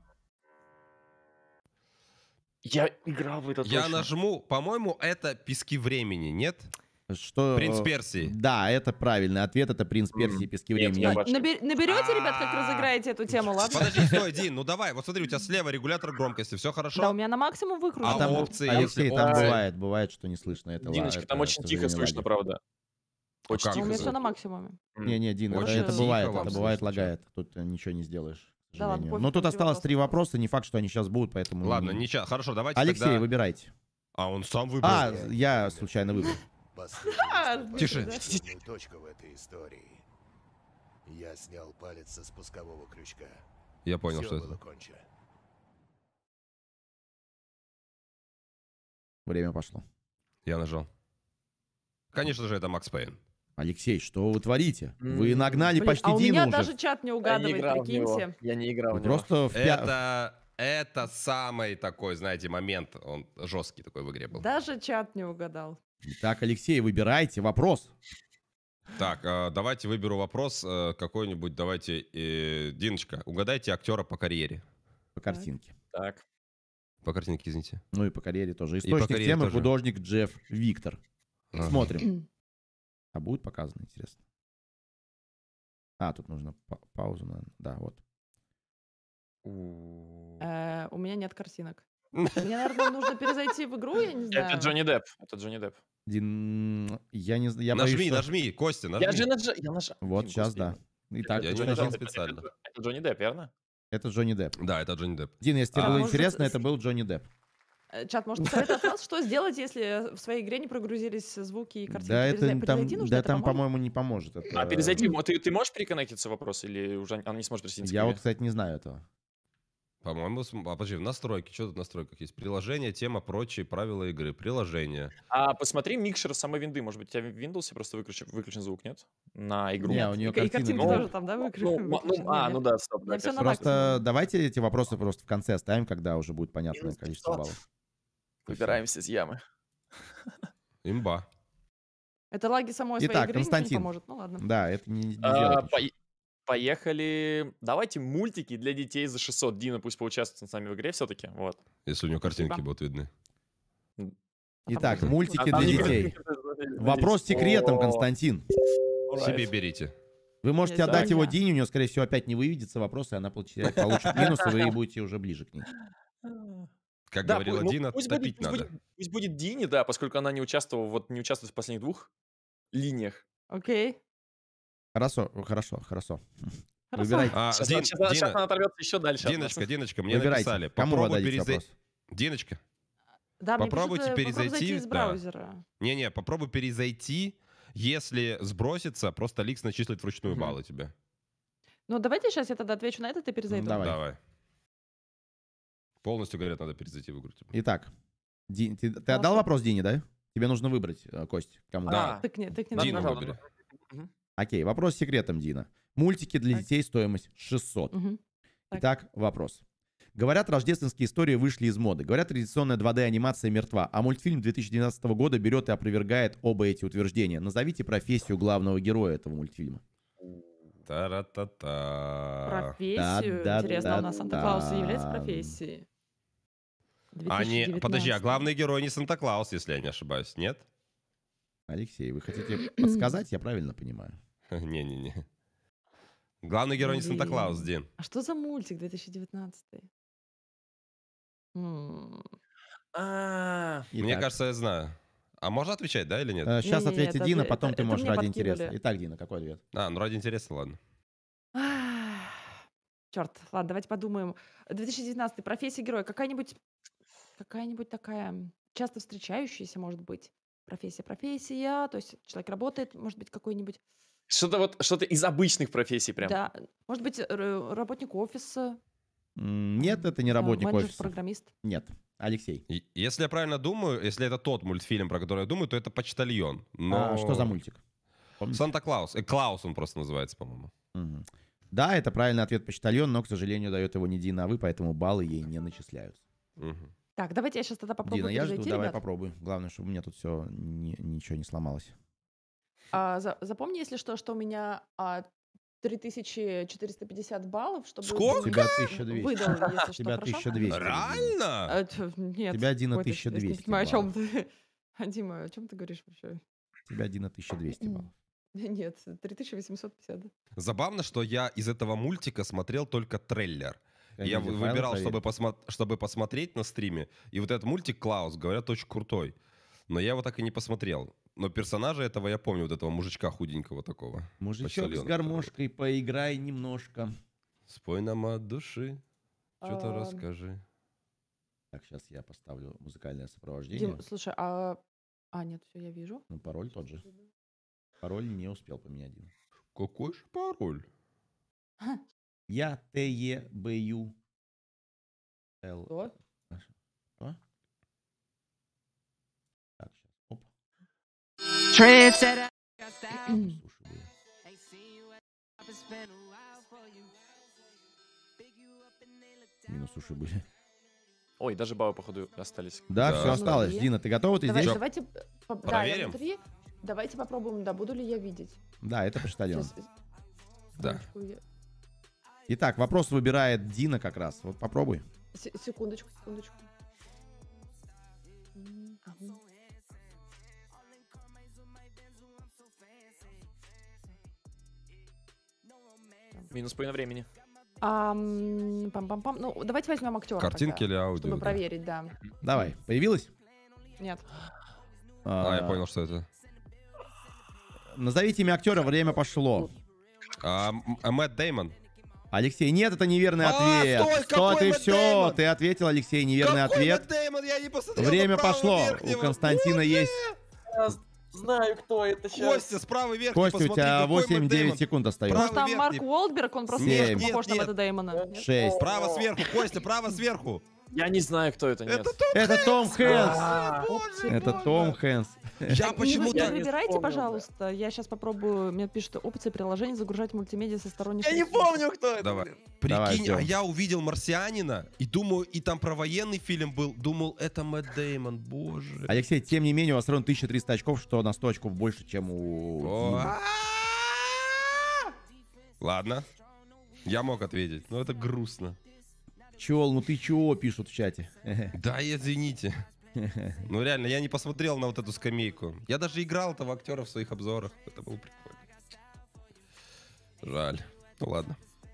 Я играл в это я точно. нажму, по-моему, это «Пески времени», нет? Что? «Принц э, Персии». Да, это правильный ответ, это «Принц М, Персии. Пески нет, времени». я А, бачу. набер- Наберете, ребят, как А. разыграете эту тему, ладно? Подожди, стой, Дин, ну давай, вот смотри, у тебя слева регулятор громкости, все хорошо? Да, у меня на максимум А выкручено. Там, опции, Алексей, там опции. бывает, бывает, что не слышно этого. Диночка, там очень тихо слышно, правда. Очень как Ну, у тихо. меня это? все на максимуме. М. Не-не, Дин, это, Очень это тихо бывает, вам это бывает, слышно, лагает. Тут э, ничего не сделаешь, к Да ладно, сожалению. пофиг, Но тут три осталось вопроса. три вопроса, не факт, что они сейчас будут, поэтому... Ладно, не- ничего, хорошо, давайте Алексей, тогда... выбирайте. А, он сам выбрал. А, я случайно выбрал. Последняя Тише. последняя точка в этой истории. Я снял палец со спускового крючка. Я понял, Всё что было это. кончено. Время пошло. Я нажал. Конечно же, это Макс Пейн. Алексей, что вы творите? Вы М, нагнали Блин, почти а у Дину меня уже. даже чат не Я не угадывает, играл в него. прикиньте. Я не играл Вы в него. просто в пя- Это... Это самый такой, знаете, момент, он жесткий такой в игре был. Даже чат не угадал. Так, Алексей, выбирайте вопрос. Так, э, давайте выберу вопрос э, какой-нибудь, давайте, э, Диночка, угадайте актера по карьере. По картинке. Так. По картинке, извините. Ну и по карьере тоже. по Источник карьере темы тоже. художник Джефф Виктор. Ага. Смотрим. А будет показано, интересно? А, тут нужно па- паузу, наверное. Да, вот. Э, У меня нет картинок. Мне, наверное, нужно перезайти в игру, я не знаю. Это Джонни Депп. Это Джонни Депп. Дин... Я не знаю. Я нажми, боюсь, что- нажми, Костя, нажми. Я же нажал. Я нажал. Вот Блин, сейчас, господи. да. Итак, Я вы не нажали. нажал Это- специально. Это, это Джонни Депп, верно? Это Джонни Депп. Да, это Джонни Депп. Дин, если тебе А, было может, интересно, с- это был Джонни Депп. Э, Чат, может, посоветовать вас, что сделать, если в своей игре не прогрузились звуки и картинки? Да, это Перезай- там, перезайти нужно, да, это там, поможет? по-моему, не поможет. Это- А перезайти, мо- ты, ты можешь переконнектиться вопрос или уже он не сможет присоединиться? Я к вот, игре? кстати, не знаю этого. По-моему, с- а, подожди, в настройке, что тут в настройках есть? Приложение, тема, прочие правила игры. Приложение. А посмотри микшер самой винды. Может быть, у тебя в Windows просто выключен, выключен звук, нет? На игру. Не, Нет, у неё и- и картинка картинки нет. тоже там, да, выкру- Ну, м- ну, выключены? а, Не, ну да, стоп. у меня Да, всё на конечно. Просто максимуме. давайте эти вопросы просто в конце оставим, когда уже будет понятное Минус количество пятьсот. баллов. Выбираемся из ямы. Имба. Это лаги самой своей Итак, игры ничего не Константин. поможет. Ну ладно. Да, это не, не А, делает ничего. пое- Поехали. Давайте мультики для детей за шестьсот. Дина пусть поучаствует с нами в игре все-таки. Вот. Если у него картинки Спасибо. будут видны. Итак, Там мультики А для там не детей. картинки, Вопрос смотрите. секретом, О, Константин. alright. Себе берите. Вы можете Есть отдать его вариант. Дине, у него, скорее всего, опять не выведется вопрос, и она получит, получит минус, и вы будете уже ближе к ней. Как Да, говорила пу- ну, Дина, пусть будет, топить пусть, надо. будет, пусть будет Дине, да, поскольку она не участвовала, вот не участвует в последних двух линиях. Окей. Хорошо, хорошо, хорошо. Хорошо. Выбирайте. А, Сейчас, Дин- сейчас, Дина, она оторвется еще дальше. от нас. Диночка, Диночка, мне Выбирайте. написали. Кому вы Попробуй дадите перезайти. вопрос? Диночка, Да, мне попробуйте пишут, э, попробуй перезайти, зайти из да. браузера. не-не, попробуй перезайти. Если сбросится, просто Ликс начислит вручную Мгм. баллы тебе. Ну, давайте сейчас я тогда отвечу на это, и перезайду. Давай. Давай. Полностью, говорят, надо перезайти в игру. типа. Итак, Ди- ты, ты Хорошо. отдал вопрос Дине, да? Тебе нужно выбрать, э, Кость, кому Да. дать. Тыкни, тыкни Да, на Дину да, да, кнопку. выбери. Мгм. Окей, вопрос с секретом, Дина. Мультики для Так. детей, стоимость шестьсот. Мгм. Так. Итак, вопрос. Говорят, рождественские истории вышли из моды. Говорят, традиционная два дэ-анимация мертва. А мультфильм две тысячи двенадцатого года берет и опровергает оба эти утверждения. Назовите профессию главного героя этого мультфильма. Та-ра-та-та. Профессию. да, Интересно, да, у нас Санта-Клаус является да. профессией? А не, подожди, а две тысячи девятнадцатый. главный герой не Санта-Клаус, если я не ошибаюсь, нет? Алексей, вы хотите подсказать? Я правильно понимаю. Не-не-не. Главный герой не Санта-Клаус, Блин. Дин. А что за мультик две тысячи девятнадцатый? М, А, Мне Итак, кажется, я знаю. А можно отвечать, да, или нет? э, сейчас Не-не-не, ответит это Дина, отве- потом это- ты это можешь мне ради подкинули. интереса. Итак, Дина, какой ответ? А, ну ради интереса, ладно. Черт, ладно, давайте подумаем. две тысячи девятнадцатый. Профессия героя. Какая-нибудь, какая-нибудь такая часто встречающаяся, может быть. Профессия, профессия. То есть человек работает, может быть, какой-нибудь. Что-то вот, что-то из обычных профессий прям. Да, может быть, р- работник офиса. М, Нет, это не э, работник менеджер, офиса. программист. Нет. Алексей. И- Если я правильно думаю, если это тот мультфильм, про который я думаю, то это «Почтальон». Но... А что за мультик? Помните? Санта-Клаус. Э, Клаус он просто называется, по-моему. Мгм. Да, это правильный ответ почтальон, но, к сожалению, дает его не Дина, а вы, поэтому баллы ей не начисляются. Мгм. Так, давайте я сейчас тогда попробую Дина, я жду, перезайти, давай ребят. попробуй. Главное, чтобы у меня тут все ничего не сломалось. А, за- запомни, если что, что у меня а, три тысячи четыреста пятьдесят баллов, чтобы... Сколько? У тебя тысяча двести. Выдал, если У что, тебя хорошо? тысяча двести. Реально? А, т- нет. Тебя, Дина, какой-то, тысяча я не двести понимаю, о чем баллов. ты. А, Дима, о чем ты говоришь вообще? У тебя, Дина, тысяча двести баллов. Нет, три тысячи восемьсот пятьдесят. Забавно, что я из этого мультика смотрел только трейлер. Я Комедия, вы- файлы выбирал, проверь. чтобы, посмо- чтобы посмотреть на стриме. И вот этот мультик «Клаус», говорят, очень крутой. Но я его так и не посмотрел. Но персонажа этого я помню, вот этого мужичка худенького такого. Мужичок с почтальона гармошкой, поиграй немножко. Спой нам от души, что-то А, расскажи. Так, сейчас я поставлю музыкальное сопровождение. Дим, слушай, а... А, нет, все, я вижу. Ну, пароль тот же. Пароль не успел поменять, Дина. Какой же пароль? Я Т Е Б Ю Л. Что? Что? Так, сейчас. Оп. Trendsetter. Слушай, блин. Минус уши были. Ой, даже баллы, походу, остались. Да, Да. все осталось. Две. Дина, ты готова? Ты Давай, здесь? давайте... э, по- да, я Проверим? внутри. Давайте попробуем, да, буду ли я видеть. Да, это почтальон. Сейчас, э, Да. секундочку, я- Итак, вопрос выбирает Дина как раз. Вот попробуй. се- Секундочку, секундочку. М, ага. Минус половина времени. Ам, Пам-пам-пам. Ну, давайте возьмем актера. Картинки или аудио? Чтобы да? проверить, да. Давай. Появилась? Нет. А, я понял, что это. Назовите имя актера, время пошло. А, М- а, Мэтт Дэймон. Алексей, нет, это неверный А, ответ. стой, Что какой ты Мэтт все? Дэймон? Ты ответил, Алексей, неверный Какой ответ. Мэтт Дэймон? Я не посмотрел Время на правого пошло. верхнего. У Константина есть Знаю, кто это сейчас. Костя, справа вверх, Костя, у посмотри, тебя какой Мэтт восемь-девять Дэймон. секунд остается. Правый Может, там Марк верхний. Уолберг, он просто Семь. не похож на Нет, Мэтта Дэймона. Шесть. Право сверху, Костя, право сверху. Я не знаю, кто это, нет. Это Том Это Том Хэнкс. А, Это Том Хэнкс. Я Не, вы- почему-то... Я не не выбирайте, вспомнил, пожалуйста. Я сейчас попробую. Мне пишут опции приложения загружать мультимедиа со сторонних. Я не ресурсов. помню, кто это. Давай. блин. Давай, Прикинь, а ждем. я увидел «Марсианина» и думаю, и там про военный фильм был. Думал, это Мэтт Дэймон, боже. Алексей, тем не менее, у вас ровно тысяча триста очков, что на сто очков больше, чем у... О, Димы. а-а-а! Ладно. Я мог ответить, но это грустно. Пчел, ну ты чего, пишут в чате. Да, извините. Ну реально, я не посмотрел на вот эту скамейку. Я даже играл этого актера в своих обзорах. Это было прикольно. Жаль. Ну ладно.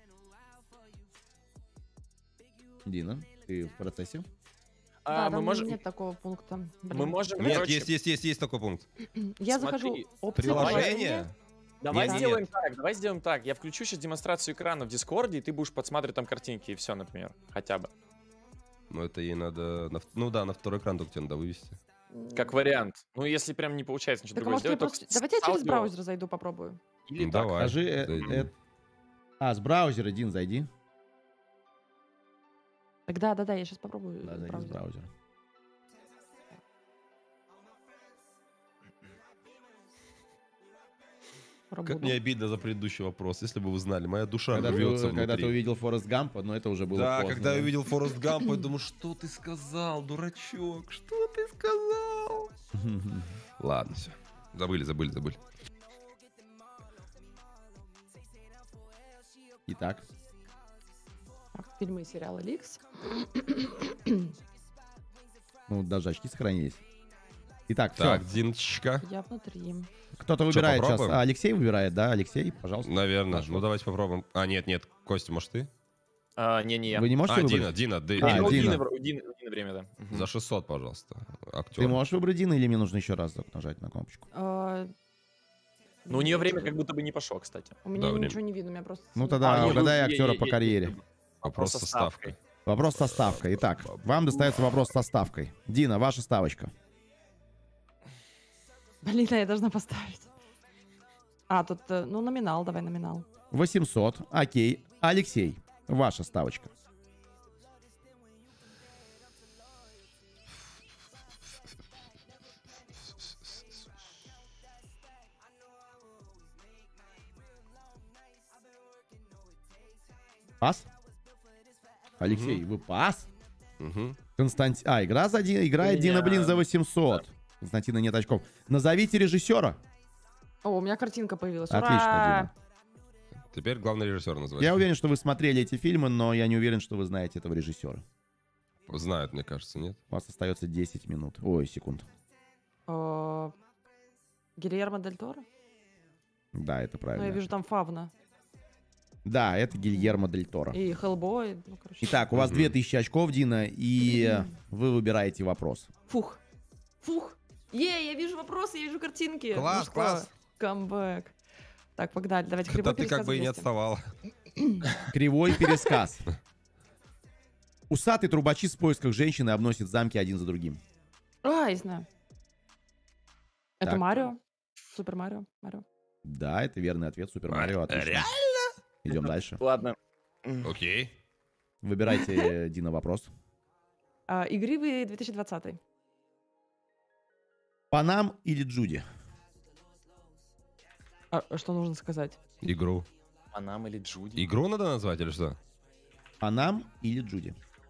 Дина, ты в процессе? А, Да, мы там можем... нет такого пункта. Блин. Мы можем, Нет, короче, есть, есть, есть, есть такой пункт. Я смотри, захожу опции Приложение? Давай Нет, сделаем нет. так, давай сделаем так. Я включу сейчас демонстрацию экрана в Дискорде, и ты будешь подсматривать там картинки, и все, например. Хотя бы. Ну это ей надо... на в- Ну да, на второй экран только тебе надо вывести. Как вариант. Ну, если прям не получается ничего Так, а другое может, я сделать, только просто... с- Давайте я с через аудио браузер зайду, попробую. Или Ну, так. давай. Скажи, э, зайди. э, а, с браузера, Дин, зайди. Так, да, да, да, я сейчас попробую. Да, э, зайди с браузер. браузера. Как Пробуду. мне обидно за предыдущий вопрос, если бы вы знали. Моя душа Когда ты, рвется когда ты внутри. увидел Форест Гампа, но это уже было Да, поздно. когда я увидел Форест Гампа, я думаю, что ты сказал, дурачок? Что ты сказал? Ладно, все. Забыли, забыли, забыли. Итак, Так, фильмы и сериалы Ликс. ну, даже очки сохранились. Итак, все. Так, Диночка. Я внутри. Кто-то Чё, выбирает сейчас. попробуем? А, Алексей выбирает, да? Алексей, пожалуйста. Наверное. Пошло. Ну, давайте попробуем. А, нет, нет. Костя, может, ты? А, не, не я. Вы не можете А, выбрать? Дина, Дина, Ды- А, Не, ну, у Дина. Дины вр- у Дины- у Дины время, да. Мгм. За шестьсот, пожалуйста. Актер. Ты можешь выбрать Дина или мне нужно еще раз нажать на кнопочку? А, Ну, у нее время как будто бы не пошло, кстати. У меня Да, время. ничего не видно, у меня просто... Ну синенький. тогда А, не, угадай ну, актера я- по я- карьере. Вопрос со со ставкой. Вопрос со ставкой. Итак, вам достается вопрос со ставкой. Дина, ваша ставочка. Блин, а я должна поставить. А, тут, э, ну, номинал, давай номинал. восемьсот. Окей. Алексей, ваша ставочка. Пас? Алексей, вы пас? Мгм. Константин... А, игра за Дина. Играет У Дина, меня- блин, за восемьсот. Константина нет очков. Назовите режиссера. О, у меня картинка появилась. Отлично, Ура! Теперь главный режиссер называется. Я уверен, что вы смотрели эти фильмы, но я не уверен, что вы знаете этого режиссера. Знают, мне кажется, нет? У вас остается десять минут. Ой, секунд. Э, Гильермо Дель Торо? Да, это Ну, правильно. я вижу там Фавна. Да, это Гильермо Дель Торо. И Хеллбой. Ну, короче. Итак, у вас Мгм. две тысячи очков, Дина, и вы выбираете вопрос. Фух. Фух. Е, я вижу вопросы, я вижу картинки. Класс, Ну что, класс. Камбэк. Так, погнали. Давайте Да кривой ты как пересказ бы и не вместе. отставала. Кривой пересказ. Усатый трубочист в поисках женщины обносит замки один за другим. А, я знаю. Это Так. Марио. Супер Марио. Марио. Да, это верный ответ. Супер Марио, отлично. Реально? Идем дальше. Ладно. Окей. Выбирайте, Дина, вопрос. А, игривый две тысячи двадцатый. Панам или Джуди? А, что нужно сказать? Игру. Панам или Джуди? Игру надо назвать или что? Панам или Джуди?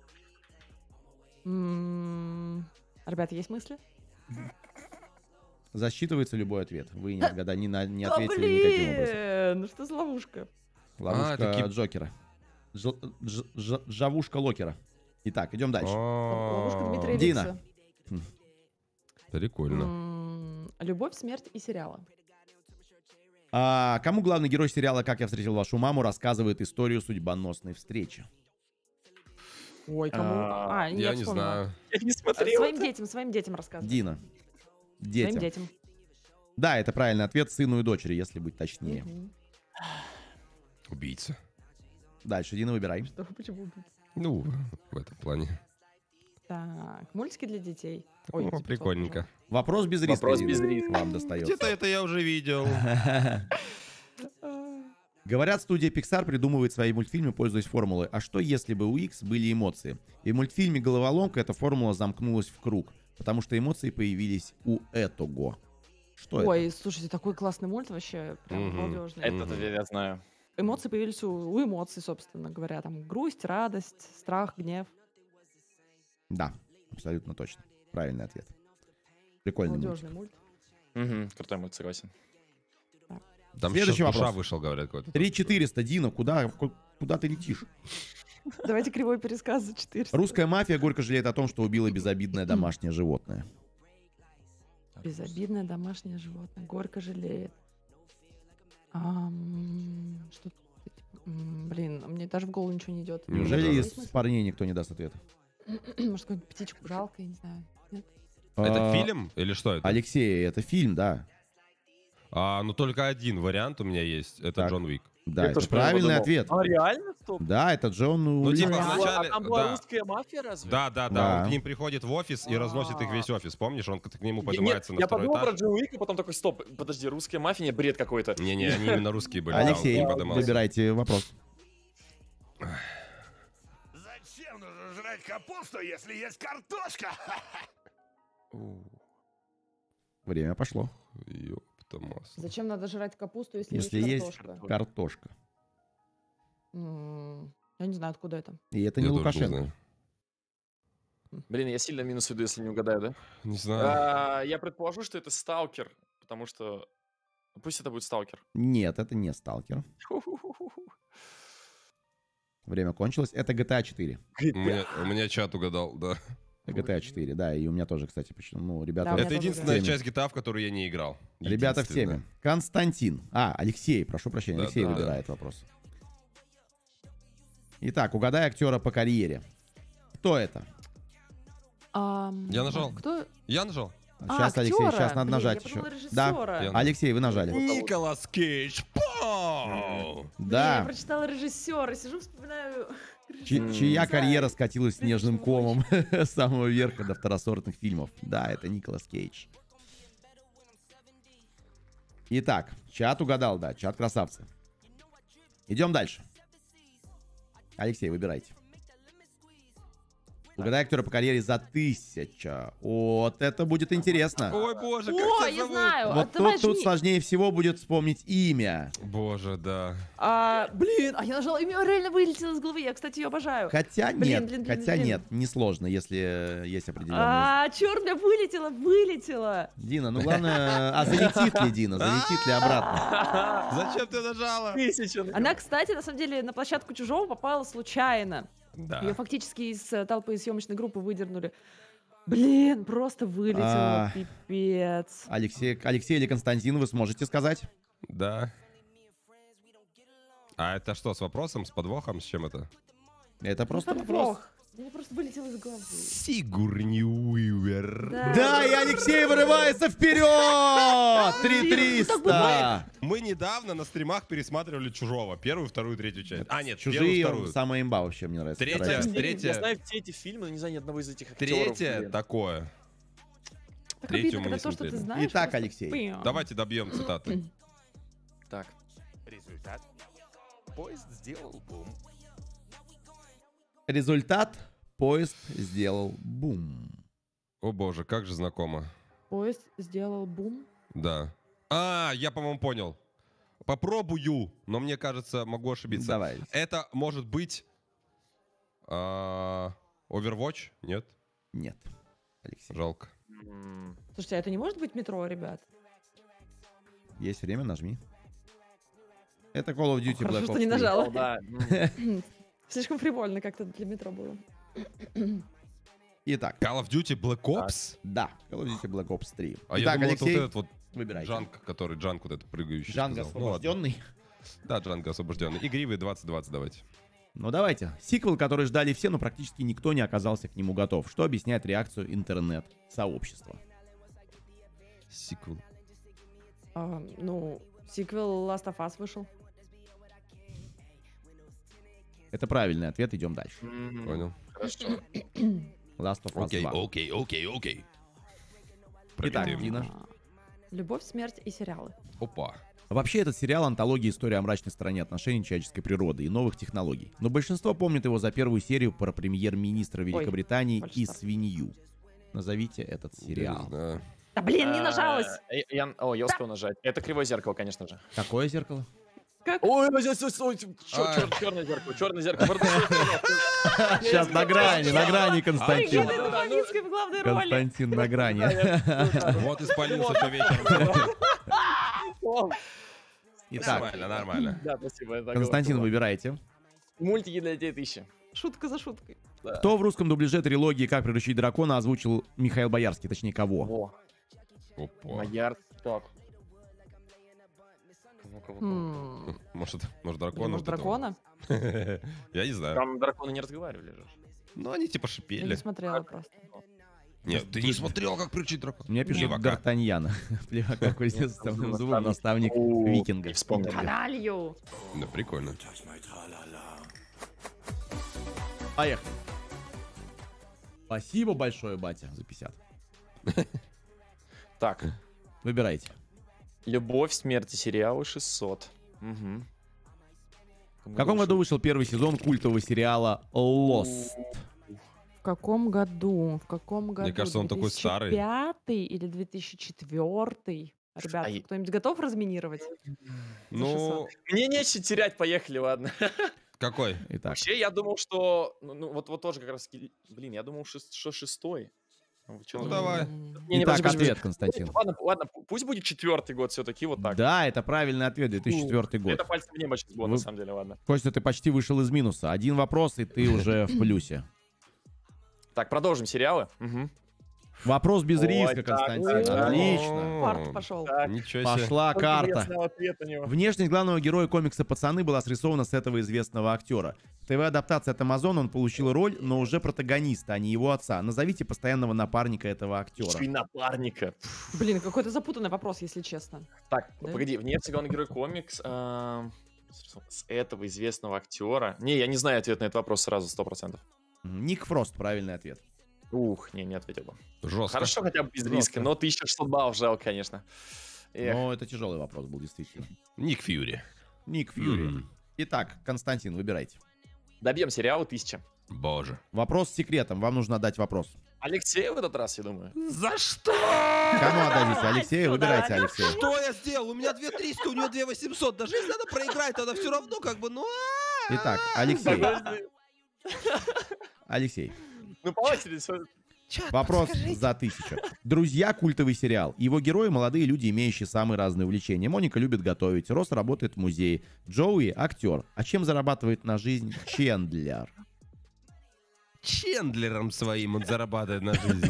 М, Ребята, есть мысли? Засчитывается любой ответ. Вы не, отгада- не, на- не Да ответили никаким образом. блин, ну что за ловушка? Ловушка А, таки- Джокера. Дж- дж- дж- Жавушка Локера. Итак, идем дальше. Ловушка Дмитрия Дина. Ликса. Прикольно. М, Любовь, смерть и сериалы. А, кому главный герой сериала «Как я встретил вашу маму» рассказывает историю судьбоносной встречи? Ой, кому? А, А, Я я не вспомнила. знаю. Я не А, смотрел. Своим детям, своим детям рассказывай. Дина. Своим Детям. детям. Да, это правильный ответ. Сыну и дочери, если быть точнее. Мгм. Убийца. Дальше, Дина, выбирай. Что, почему убийца? Ну, в этом плане. Так, мультики для детей. Ой, О, типа, прикольненько. тоже. Вопрос без риска. Вопрос Ирина, без риска. Вам достается. Где-то это я уже видел. А, Говорят, студия Pixar придумывает свои мультфильмы, пользуясь формулой «А что, если бы у X были эмоции?» И в мультфильме «Головоломка» эта формула замкнулась в круг, потому что эмоции появились у Этого. Что это? Ой, слушайте, такой классный мульт вообще, прям Мгм. балдежный. Это Мгм. я знаю. Эмоции появились у, у эмоций, собственно говоря. Там грусть, радость, страх, гнев. Да, абсолютно точно. Правильный ответ. Прикольный Балдежный мультик. мульт. Мгм, Крутой мульт, согласен. Там Следующий сейчас душа вопрос. вышел, говорят, какой-то. три четыреста, Дина, куда, ку- куда ты летишь? Давайте кривой пересказ за четыреста. Русская мафия горько жалеет о том, что убила безобидное домашнее животное. Безобидное домашнее животное. Горько жалеет. Ам, что м, блин, мне даже в голову ничего не идет. М, Неужели да. из парней никто не даст ответа? Может, какую-нибудь птичку жалко, я не знаю. Нет? Это А, фильм или что это? Алексей, это фильм, да. А, ну только один вариант у меня есть. Это Так. Джон Уик. Да, Я это тоже про него правильный подумал. ответ. А реально? Стоп. Да, это Джон Ну, Уик. типа, Реально? вначале... А там была да. русская мафия разве? Да, да, да, Да. Он к ним приходит в офис и разносит их весь А. офис. Помнишь, он к к нему Я- поднимается нет, на я второй подумал про этаж. Джон Уика, потом такой, стоп, подожди, русская мафия, не бред какой-то. Не-не, они именно русские были. да, он к Алексей, ним подымался. выбирайте вопрос. Зачем нужно жрать капусту, если есть картошка? Время пошло. Ёпта масло. Зачем надо жрать капусту, если, Если есть есть картошка? картошка. М, Я не знаю, откуда это. И это Я не тоже Лукашенко. знаю. Блин, я сильно минус иду, если не угадаю, да? Не знаю. А, Я предположу, что это сталкер, потому что... Пусть это будет сталкер. Нет, это не Сталкер. Время кончилось. Это джи ти эй четыре. У меня, у меня чат угадал, да. джи ти эй четыре, да, и у меня тоже, кстати, почему, ну, ребята... Да, у меня Это тоже единственная теме. часть джи ти эй, в которую я не играл. Ребята в теме. Единственная. Константин. А, Алексей, прошу прощения, Да, Алексей да, да. выбирает вопрос. Итак, угадай актера по карьере. Кто это? Ам, Я нажал. Кто? Я нажал. А, Сейчас, Алексей, актера. сейчас надо Блин, нажать я еще. подумала, Да, режиссера. Я- Алексей, вы нажали. Николас Кейдж. Пау! Блин, я Да, прочитала режиссера, сижу, вспоминаю. Чи- М. чья Не знаю. карьера скатилась снежным Почему комом с самого верха до второсортных фильмов. Да, это Николас Кейдж. Итак, чат угадал, да, чат красавцы. Идем дальше. Алексей, выбирайте. Угадай актера по карьере за тысяча. Вот это будет интересно. Ой, боже, как О, тебя я зовут? знаю. Вот давай тут, тут жми. сложнее всего будет вспомнить имя. Боже, да. А, блин, а я нажала, имя реально вылетело из головы, я, кстати, ее обожаю. Хотя Блин, нет, блин, блин, хотя блин. нет, несложно, если э, есть определенные... А, черт, меня вылетело, вылетело. Дина, ну главное, а залетит ли Дина, залетит ли обратно? Зачем ты нажала? Тысяча. Она, кстати, на самом деле, на площадку Чужого попала случайно. Ее Да. фактически из э, толпы съемочной группы выдернули. Блин, просто вылетело, А. пипец. Алексей, Алексей или Константин, вы сможете сказать? Да. А это что, с вопросом, с подвохом, с чем это? Это просто Ну, вопрос. подвох. Мне просто вылетело из головы. Сигурни Уивер. Да, и Алексей вырывается вперед! три триста! Мы недавно на стримах пересматривали «Чужого». Первую, вторую, третью часть. А, нет, первую, Чужие, вторую. самая имба вообще, мне нравится. Третья. вторая часть. Я- Третья. Я знаю все эти фильмы, но не знаю ни одного из этих актеров. Третье блин. такое. Так Третью обидно, мы когда не то, что ты смотрели. знаешь. Итак, просто Алексей, пым. Давайте добьем цитаты. Так. Результат. Поезд сделал бум. результат. Поезд сделал бум. О боже, как же знакомо. Поезд сделал бум. Да. А, я, по-моему, понял. Попробую, но мне кажется, могу ошибиться. Давай. Это может быть... а, Overwatch? Нет? Нет, Алексей. Жалко. М, Слушайте, а это не может быть метро, ребят? Есть время, нажми. Это Call of Duty Хорошо, Black что Ops не три. нажала. о, да. м. Слишком фривольно как-то для метро было. Итак, Call of Duty Black Ops? да, Call of Duty Black Ops три. А я Итак, думал, это вот Алексей, этот вот выбирайте. Джанг, который Джанг вот этот прыгающий. Джанго сказал. Ну ладно. освобожденный. Да, Джанго освобожденный. Игривый двадцать двадцать давайте. Ну давайте. Сиквел, который ждали все, но практически никто не оказался к нему готов. Что объясняет реакцию интернет-сообщества? Сиквел. А, ну, сиквел Last of Us вышел. Это правильный ответ, идем дальше. М, Понял. Хорошо. Last of Us Окей, два. окей, окей, окей. Итак, Пропитываем. Дина. А, Любовь, смерть и сериалы. Опа. Вообще, этот сериал — антология истории о мрачной стороне отношений человеческой природы и новых технологий. Но большинство помнит его за первую серию про премьер-министра Великобритании больше и так. свинью. Назовите этот Я сериал. не знаю. Да блин, не нажалась! А, я- я- О, я успел нажать. Это кривое зеркало, конечно же. Какое зеркало? Как? Ой, ой, ой, ой, А. черное зеркало, черное зеркало. Сейчас на грани, на грани, Константин. Ой, Галина Новицкая в главной роли. Константин на грани. Вот и спалился то вечером. Итак, Нормально, нормально. Да, спасибо. это Константин, было. выбирайте. Мультики для детей тысячи. Шутка за шуткой. Кто в русском дублеже трилогии «Как приручить дракона» озвучил Михаил Боярский? Точнее, кого? Во. Опа. Маяр. Так. Кого, кого, кого? М, Может, может или, дракона? может, вот этого? дракона? Я не знаю. Там драконы не разговаривали же. Ну, они типа Я шипели. не смотрела просто. Нет, ты не смотрел, как приручить дракона? У меня пишет Плевака. Д'Артаньяна. Плевака кузнецовым зубом, наставник О, викинга. не вспомнил. Каналью! Да, прикольно. Поехали. Спасибо большое, батя, за пятьдесят. Так. Выбирайте. Любовь, смерть и сериалы шестьсот. Угу. В каком году вышел первый сезон культового сериала Lost? В каком году? В каком году? кажется, он такой старый. две тысячи пятый или две тысячи четвёртый? Ребят, Ай. кто-нибудь готов разминировать? Ну, Мне нечего терять, поехали, ладно. какой? Итак, Вообще, я думал, что... Ну, ну, вот, вот тоже как раз... Блин, я думал, шест- что шестой. Ну, вы чё Ну, думаете? давай. Не, не, итак, подожди, подожди, ответ, подожди. Константин. Ладно, ладно, пусть будет четвертый год все-таки, вот так. Да, это правильный ответ, две тысячи четвёртый год. Это пальцем в небо сейчас было, Вы- на самом деле, ладно. Костя, ты почти вышел из минуса. Один вопрос, и ты уже в плюсе. Так, продолжим сериалы. Мгм. Вопрос без Ой, риска, так, Константин. так. Отлично. Фарт пошел. Так, Ничего себе. Пошла сколько карта. интересного ответа у него. Внешность главного героя комикса «Пацаны» была срисована с этого известного актера. В ТВ-адаптации от Amazon он получил роль, но уже протагониста, а не его отца. Назовите постоянного напарника этого актера. Еще и напарника. Блин, какой-то запутанный вопрос, если честно. Так, Да? погоди, внешне главный герой комикс а, с этого известного актера. Не, я не знаю ответ на этот вопрос сразу, сто процентов. Мгм. Ник Фрост, правильный ответ. Ух, не, не ответил бы. Жестко. Хорошо, хотя бы без Жестко. риска, но тысяча шестьсот баллов жалко, конечно. Эх. Но это тяжелый вопрос был, действительно. Ник Фьюри. Ник Фьюри. М, Итак, Константин, выбирайте. Добьем сериалы тысяча. Боже. Вопрос с секретом. Вам нужно отдать вопрос. Алексей в этот раз, я думаю. За что? Кому отдадите? Алексею? Выбирайте, Алексей. Что я сделал? У меня две триста, у него две восемьсот. Даже если она проиграет, она все равно как бы, ну... а. Итак, Алексей. Подожди. Алексей. Ну, по очереди. всё. Вопрос за тысячу. «Друзья» — культовый сериал. Его герои — молодые люди, имеющие самые разные увлечения. Моника любит готовить, Росс работает в музее, Джоуи — актер. А чем зарабатывает на жизнь Чендлер? Чендлером своим он зарабатывает на жизнь.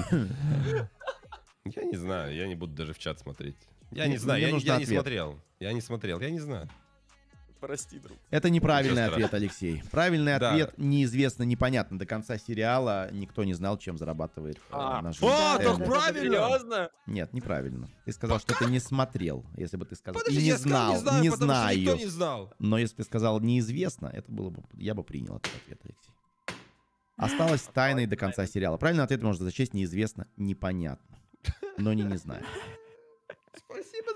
Я не знаю, я не буду даже в чат смотреть. Я Мне- не знаю, мне я, нужен я не ответ. смотрел. Я не смотрел, я не знаю. Прости, друг. Это неправильный Ничего ответ, Алексей. Правильный Да. ответ неизвестно, непонятно. До конца сериала никто не знал, чем зарабатывает э, А, на жизнь вот, Чендлер. так правильно. Серьезно? Нет, неправильно. Ты сказал, что ты не смотрел. Если бы ты сказал... Подожди, И не я сказал, знал, не знаю, не потому что никто знаю. не знал. Но если бы ты сказал неизвестно, это было бы... Я бы принял этот ответ, Алексей. Осталось тайной до конца сериала. Правильный ответ можно зачесть неизвестно, непонятно. Но не не знаю. Спасибо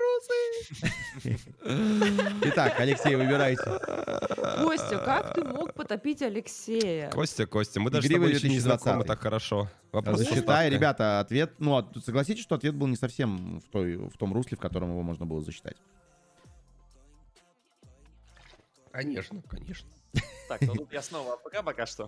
за вопросы. Итак, Алексей, выбирайте. Костя, как ты мог потопить Алексея? Костя, Костя, мы даже с Игривый тобой еще не две тысячи двадцатый. знакомы так хорошо. Вопрос Засчитай, составкой. ребята, ответ... Ну, а тут согласитесь, что ответ был не совсем в, той, в том русле, в котором его можно было засчитать. Конечно, конечно. Так, ну тут я снова АФК пока что.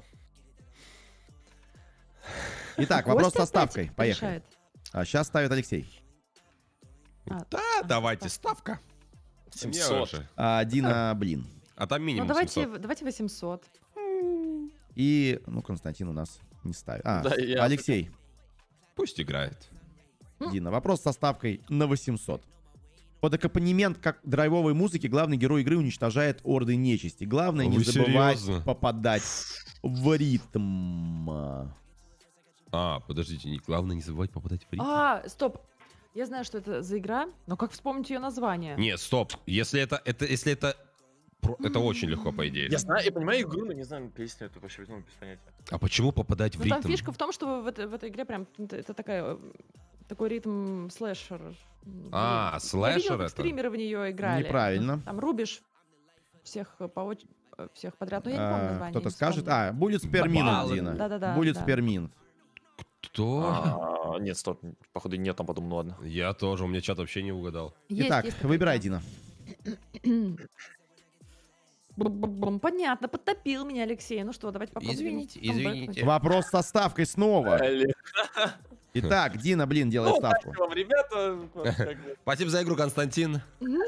Итак, вопрос Костя со ставкой. опять Поехали. решает. А сейчас ставит Алексей. А, Да, а, давайте, ставка. ставка. Мне семьсот. уже. А, Дина, блин. А там Ну минимум давайте, семьсот. давайте восемьсот. И, ну, Константин у нас не ставит. А, Да, я- Алексей, Пусть играет. Дина, вопрос со ставкой на восемьсот. Под аккомпанемент как драйвовой музыки главный герой игры уничтожает орды нечисти. Главное не Вы забывать серьезно? попадать в ритм. А, подождите, не, главное не забывать попадать в ритм. А, стоп. Я знаю, что это за игра, но как вспомнить ее название? Не, стоп. Если это, это, если это про- это очень легко, по идее. Я знаю, я понимаю игру, но не знаю песню эту вообще, ну, без понятия. А почему попадать в Ну, там ритм? фишка в том, что в этой, в этой игре прям это, это такая, э, такой ритм слэшер. А, Блин. слэшер Я видела, как это? стримеры в нее играли. Неправильно. Там рубишь всех по оч- э, всех подряд. Но я не помню А, название. Кто-то не скажет. вспомню. А, Bullets per minute, Баллы. Дина. Да-да-да, Bullets да. per minute. Кто? А, нет, стоп, походу нет, там подумал, ну ладно. Я тоже, у меня чат вообще не угадал. Есть, Итак, есть такая выбирай, игра. Дина. Бум-бум-бум. Понятно, подтопил меня Алексей. Ну что, давайте попробуем. Извините, камбэкнуть. извините. Вопрос со ставкой снова. Итак, Дина, блин, делает Ну, ставку. вам, ребята, вот как бы, Спасибо за игру, Константин.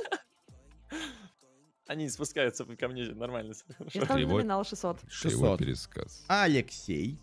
они не спускаются ко мне нормально. всё Я хорошо. ставлю Кривой. номинал шестьсот. шестьсот. пересказ. Алексей.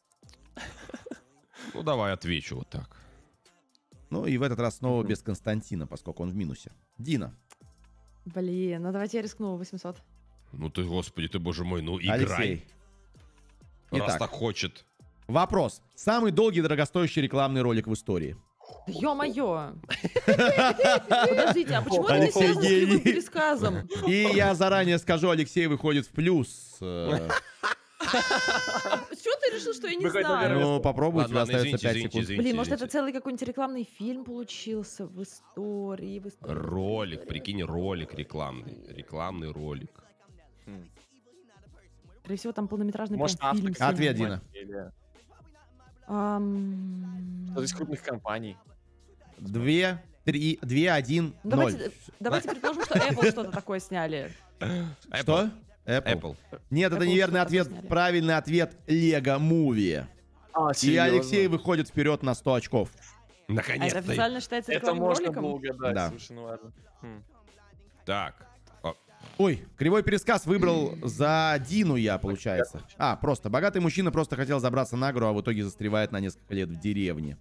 Ну, давай отвечу вот так. Ну и в этот раз снова Мгм. без Константина, поскольку он в минусе. Дина. Блин, ну давайте я рискну восемьсот. Ну ты, господи, ты, боже мой, ну играй. Алексей. Раз Итак. так хочет. Вопрос. Самый долгий и дорогостоящий рекламный ролик в истории. Ё-моё! Подождите, а почему это не Алексей связано с кривым гений. пересказом? И я заранее скажу, Алексей выходит в плюс. Э, С чего ты решил, что я не Выходит, знаю? Ну, попробуй, у Ладно, тебя ладно, остается извините, пять извините, секунд. извините. Блин, может, это извините. целый какой-нибудь рекламный фильм получился в истории, в истории. Ролик, прикинь, ролик рекламный. Рекламный ролик. Хм. Скорее всего, там полнометражный Может, прям фильм. автор. Ответ, снимут. Дина. Или Ам, кто-то из крупных компаний. Две, три, две, один, Ну, ноль. Давайте, давайте предположим, что Apple что-то такое сняли. Что? Apple. Apple. Нет, это Apple неверный что-то ответ. сняли. Правильный ответ Лего Муви. А, И Алексей выходит вперед на сто очков. А это Наконец-то. официально считается Это рекламным можно роликом? было угадать, Да. слушай, ну ладно. Хм. Так. О, Ой, кривой пересказ выбрал за Дину я, получается. А, просто. Богатый мужчина просто хотел забраться на гору, а в итоге застревает на несколько лет в деревне.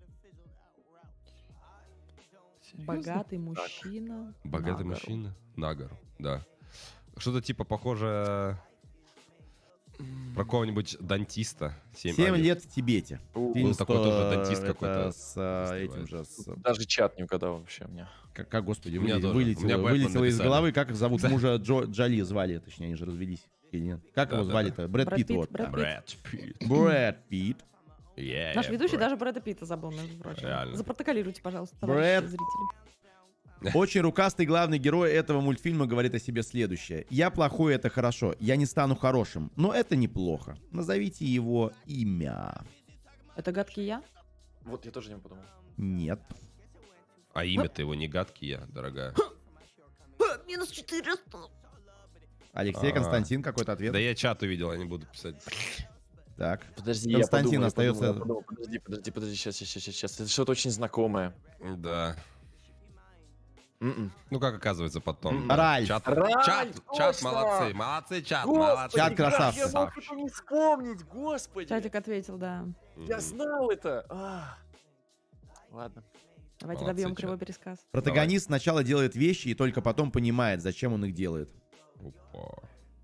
Богатый мужчина. Богатый на гору. мужчина на гору. Да. Что-то типа похоже про какого-нибудь дантиста. Семь, Семь а, нет. лет в Тибете. У, Фильм был такой сто- тоже дантист это какой-то с а, застревает. этим же... с- Даже чат не угадал вообще у меня. Как, как, господи, У меня вылетело, тоже. У меня вылетело, Бэтмен вылетело из написали. головы, как зовут мужа Джо, Джоли звали, точнее, они же развелись. Или нет? Как Да, его да, звали-то? Брэд Брэд Питт, Питт, вот. Брэд да. Брэд Питт. Брэд Питт. Yeah, Наш ведущий Брэд. даже Брэда Питта забыл, между прочим. Реально. Запротоколируйте, пожалуйста, Брэд. товарищи зрители. Очень рукастый главный герой этого мультфильма говорит о себе следующее. «Я плохой, это хорошо. Я не стану хорошим, но это неплохо. Назовите его имя». Это гадкий я? Вот я тоже не подумал. Нет. А имя-то его не гадкий я, дорогая. Минус четыреста. Алексей, А. Константин, какой-то ответ? Да я чат увидел, я не буду писать. Так. Подожди, Константин, я подумаю, я остается- подумаю, я подумаю. Подожди, подожди, подожди, сейчас, сейчас, сейчас, сейчас. Это что-то очень знакомое. Да. М-м. Ну, как оказывается потом. М. да. Ральф. Чат, Ральф, чат, чат, точно! молодцы, молодцы, чат, Господи, молодцы. Чат как красавцы. Я мог это не вспомнить, господи. Чатик ответил, да. Я Мгм. знал это. А. Ладно. Давайте Молодцы, добьем чат. кривой пересказ. Протагонист сначала делает вещи и только потом понимает, зачем он их делает. Опа.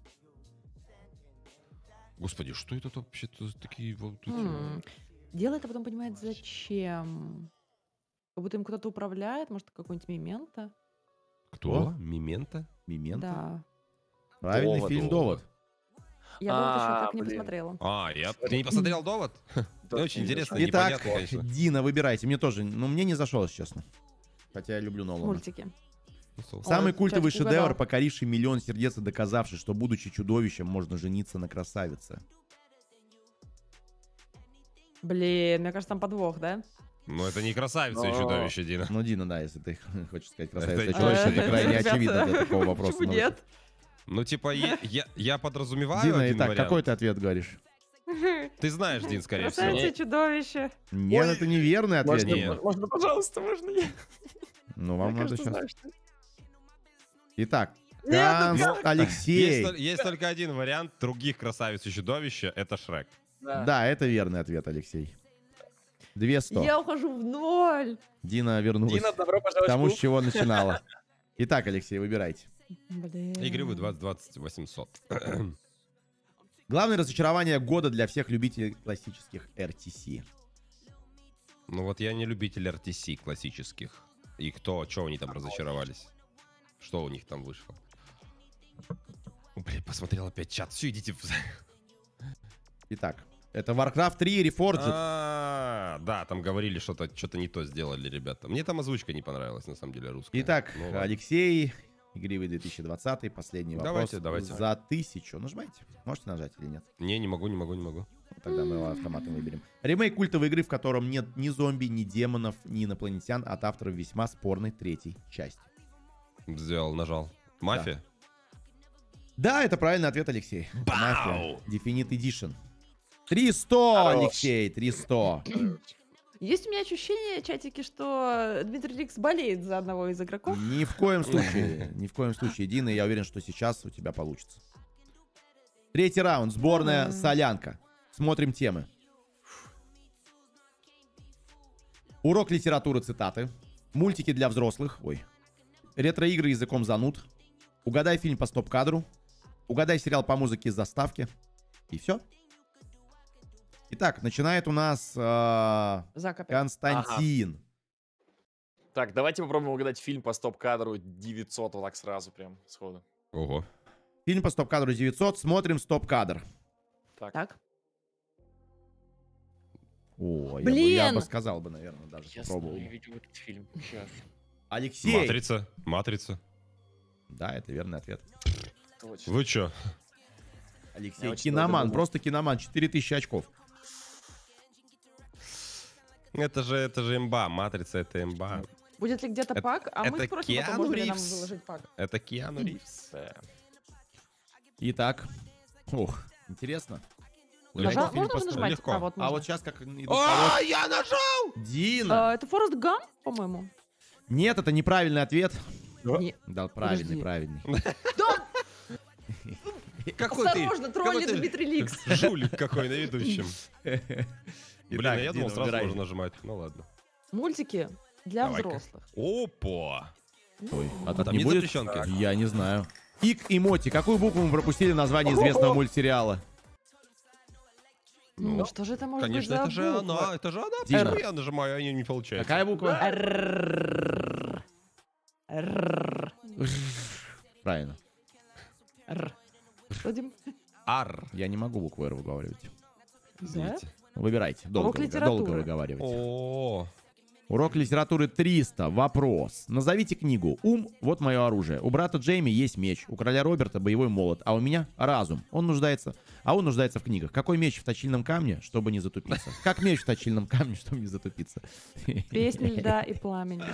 Господи, что это вообще-то за такие вот эти- М. Делает, а потом понимает, зачем. Как будто им кто-то управляет, может, какой-нибудь мемента. Кто? Мимента? Мемент. Да. Правильный Довод, фильм довод. «Довод». Я «Довод» еще А, так не блин. посмотрела. А, я ты не посмотрел довод? Да, Очень не интересно, знаю. Итак, непонятно, конечно. Дина, выбирайте. Мне тоже, ну, мне не зашел, если честно. Хотя я люблю Нолана. Мультики. Самый Ой, культовый чатик шедевр, угадал. покоривший миллион сердец и доказавший, что, будучи чудовищем, можно жениться на красавице. Блин, мне кажется, там подвох, да? Ну, это не красавица и Но- чудовище, Дина. Ну, Дина, да, если ты хочешь сказать красавица и Это чудовище, чудовище. это крайне Ребята, очевидно для такого вопроса. Почему Ну, нет? Ну, типа, е- я, я подразумеваю Дина, один итак, вариант. какой ты ответ говоришь? Ты знаешь, Дин, скорее всего. Красавица и чудовище. Нет, Ой, это неверный ответ. Можно, Нет. можно, пожалуйста, можно я? Ну, вам Я, надо кажется, сейчас. знаю, что- Итак, Нет, Ганс ну как? Алексей. Есть, тол- есть только один вариант других красавиц и чудовища. Это Шрек. Да. Да, это верный ответ, Алексей. Две сто. Я ухожу в ноль. Дина вернулась Дина, добро к пожаловать в тому, с клуб. чего начинала. Итак, Алексей, выбирайте. Блин. Игры двадцать двадцать восемьсот. Главное разочарование года для всех любителей классических эр ти си. Ну вот я не любитель эр ти си классических. И кто, что они там разочаровались? Что у них там вышло? Блин, посмотрел опять чат. Все, идите в... Итак, это Warcraft три Reforged. А, да, там говорили, что-то что-то не то сделали, ребята. Мне там озвучка не понравилась, на самом деле, русская. Итак, Ну, ладно. Алексей, игривый две тысячи двадцатый, последний вопрос. Давайте, давайте. За тысячу. Нажимайте. Можете нажать или нет? Не, не могу, не могу, не могу. Тогда мы его автоматом выберем. Ремейк культовой игры, в котором нет ни зомби, ни демонов, ни инопланетян от авторов весьма спорной третьей части. Сделал, нажал. Мафия? Да, это правильный ответ, Алексей. Бау! Мафия. Definite Edition. триста, Хорош. Алексей, триста. Есть у меня ощущение, чатики, что Дмитрий Ликс болеет за одного из игроков. Ни в коем случае. Ни в коем случае, Дина. Я уверен, что сейчас у тебя получится. Третий раунд. Сборная Солянка. Смотрим темы. Урок литературы, цитаты. Мультики для взрослых. Ой. Ретро-игры языком зануд. Угадай фильм по стоп-кадру. Угадай сериал по музыке из заставки. И все. Итак, начинает у нас э, Закопи. Константин. Так, давайте попробуем угадать фильм по стоп-кадру девятьсот, вот так сразу прям сходу. Ого. Фильм по стоп-кадру девятьсот. Смотрим стоп-кадр. Так. Так. О, я бы, я Блин! бы сказал бы, наверное, даже Я попробовал. знаю, я видел этот фильм. Сейчас. Алексей. Матрица. Матрица. Да, это верный ответ. Точно. Вы чё? Алексей, Я очень киноман, долго думал. просто киноман, четыре тысячи очков. Это же, это же имба. Матрица — это имба. Будет ли где-то Это- пак? А мы это спросим, потом, Киану можно ли нам Ривз. выложить пак. Это Киану Ривз. Да. Итак, ох, интересно. Нажал? Фильм Можно по уже стоп- нажимать? легко. А, вот А можно. вот сейчас как идут А, колод- я нажал! Дина. А, это Форест Гамп, по-моему. Нет, это неправильный ответ. Не- Да, правильный, Подожди. правильный. Да, Какой ты? осторожно, какой троллит ты Дмитрий Ликс. Жулик какой на ведущем. Блин, Итак, а я думал, Дина, сразу выбирай. можно нажимать. Ну ладно. Мультики для Давай-ка. взрослых. Опа! Ой, а там там не нет будет? запрещенки? Я не знаю. Ик и Моти. Какую букву мы пропустили в названии известного мультсериала? Ну, что же это может Конечно, быть это за же буква? она. Это же она. Дина. Почему я нажимаю, а не, не получается? Какая буква? Р. Р. Правильно. Р. Что, Дим? Ар. Я не могу букву Р выговаривать. Извините. Выбирайте. Долго, Урок вы- литературы. долго выговаривайте. О, Урок литературы триста. Вопрос. Назовите книгу. Ум — вот мое оружие. У брата Джейми есть меч. У короля Роберта боевой молот. А у меня разум. Он нуждается... А он нуждается в книгах. Какой меч в точильном камне, чтобы не затупиться? Как меч в точильном камне, чтобы не затупиться? Песня льда и пламени.